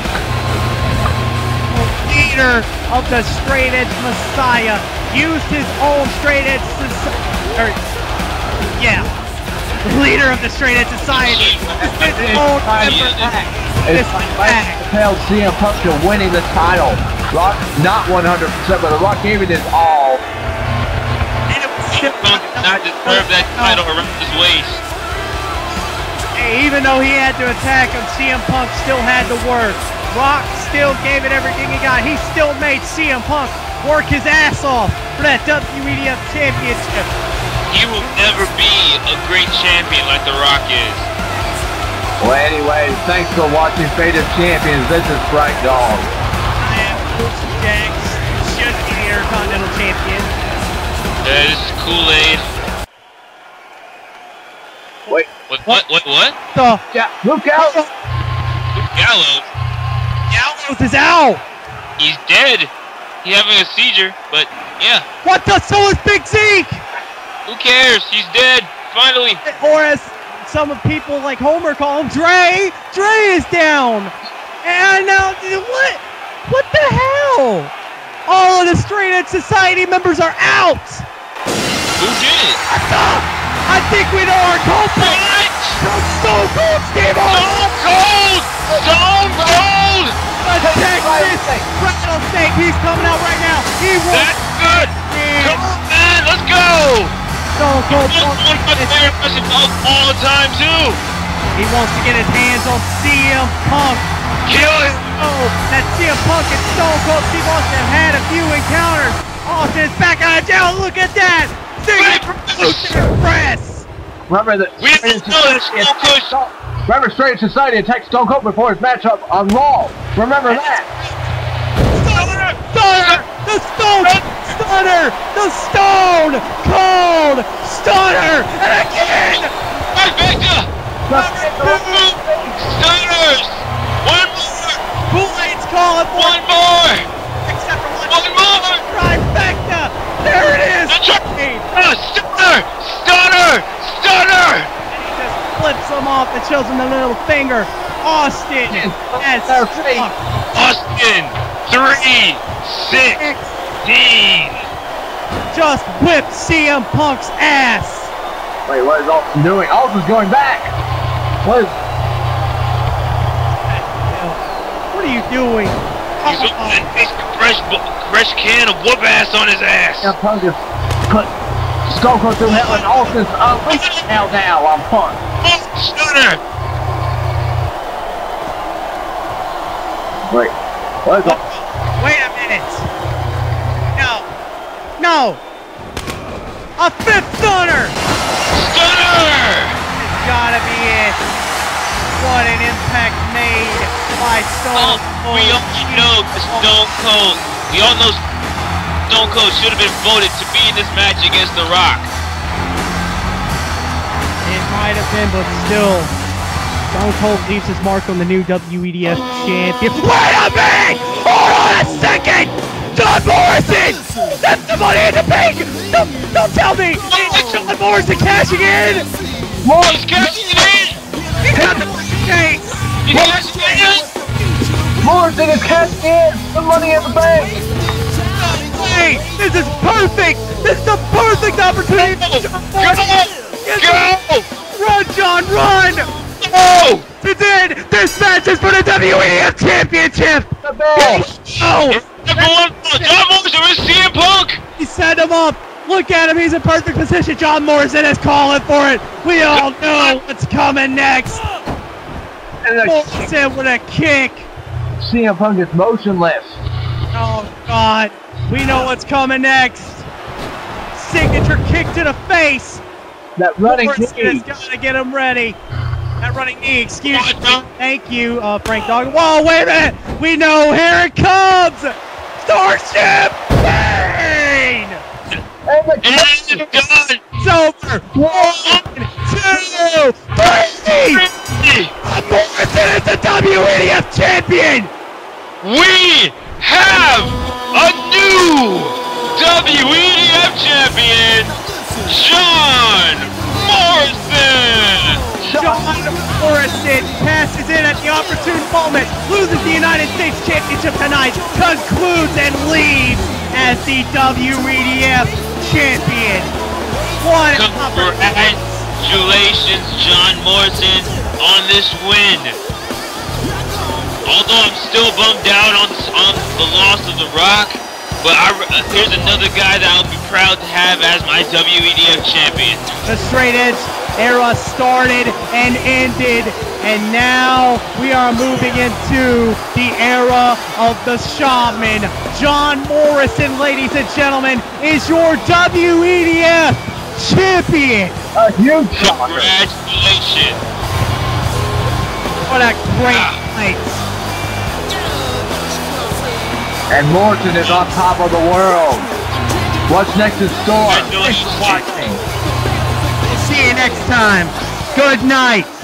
Leader of the Straight Edge Messiah used his own Straight Edge Society. Yeah, the leader of the Straight Edge Society. His own member pack. It's like tell C M Punk to winning the title. Rock, not one hundred percent, but The Rock gave it his all. And it was C M Punk did not deserve that title around his waist. Hey, even though he had to attack him, C M Punk still had to work. Rock still gave it everything he got. He still made C M Punk work his ass off for that W E D F championship. He will never be a great champion like The Rock is. Well, anyway, thanks for watching Fate of Champions. This is Frank Dog. I am Oshujax, should be the Intercontinental champion. Uh, this is Kool-Aid. Wait. What? What? What? What? The Yeah, look out! Gallows. Gallows is out. He's dead. He's having a seizure, but yeah. What the? So is Big Zeke. Who cares? He's dead. Finally. Or as some of people like Homer call him, Dre. Dre is down. And now, what? What the hell? All of the Straight Edge Society members are out. Who did it? What the? I think we know our culprit. What? Stone Cold Steve Stone Cold! Stone Cold! The Texas Rattlesnake. He's coming out right now. He won. That's good. Come on, man. Let's go. Stone Cold That's wants one to of my get his, favorite wrestlers of all time, too. he wants to get his hands on C M Punk. Kill him. Oh, that C M Punk and Stone Cold Steve Austin have had a few encounters. Austin's back out of jail. Look at that. Ziggler press. Remember that. We didn't know that Stone Cold. Remember, Straight Society attacked Stone Cold before his matchup on Raw. Remember that. Stunner! Stunner! The Stone Stunner! The Stone Cold Stunner! And again! Trifecta! Stunners! One more! Kool-Aid's calling for One more! except for one, One more! trifecta! There it is! The tri- And uh, Stunner! Stunner! Stunner! he just flips him off and shows him the little finger. Austin has struck. Austin! Three! Sixteen! Just whipped C M Punk's ass. Wait, what is Austin doing? Austin's going back. What is? What are you doing? He's opening a fresh, fresh can of whoop ass on his ass. C M Punk just put Stone Cold through hell, and Austin's unleashed hell now on Punk. Stunner! Wait, what is Austin? Wait a minute. No. No. A fifth stunner. Stunner! It's gotta be it. What an impact made by Stone Oh, Cold. we all know that Stone Cold. We all know Stone Cold should have been voted to be in this match against The Rock. It might have been, but still. Stone Cold leaves his mark on the new W E D F champion. Wait a minute! Hold on a second! John Morrison! That's the money in the bank! Don't, don't tell me! It's John Morrison cashing in! He's cashing in! He got the case! He's cashing in! Morrison is cashing in the money in the bank. Hey, this is perfect! This is the perfect opportunity! Go! John Go! Morrison. Go! Run, John, run! Oh! It's in! This match is for the W E D F Championship! The bell. Oh! Everyone, John Morrison is C M Punk! He set him up! Look at him, he's in perfect position! John Morrison is calling for it! We all know what's coming next! And the Morrison with a kick! C M Punk is motionless. Oh God! We know what's coming next! Signature kick to the face! That running Morrison knee. has got to get him ready! That running knee, excuse me. Thank you, uh, Frank Dog. Whoa, wait a minute! We know, here it comes! Starship Pain! And the And it's done! It's over! One, two, three! W E D F champion! We have a new W E D F champion, Shawn Morrison! Shawn Morrison passes in at the opportune moment, loses the United States Championship tonight, concludes and leaves as the W E D F champion. What an opportunity. Congratulations, Shawn Morrison, on this win. Although I'm still bummed out on, on the loss of The Rock, but I, uh, here's another guy that I'll be proud to have as my W E D F champion. The straight edge era started and ended, and now we are moving into the era of the Shaman. Shawn Morrison, ladies and gentlemen, is your W E D F champion. A huge shocker. Congratulations. What a great Ah. night. And Morrison is on top of the world. What's next in store? Congratulations. Watching. See you next time. Good night.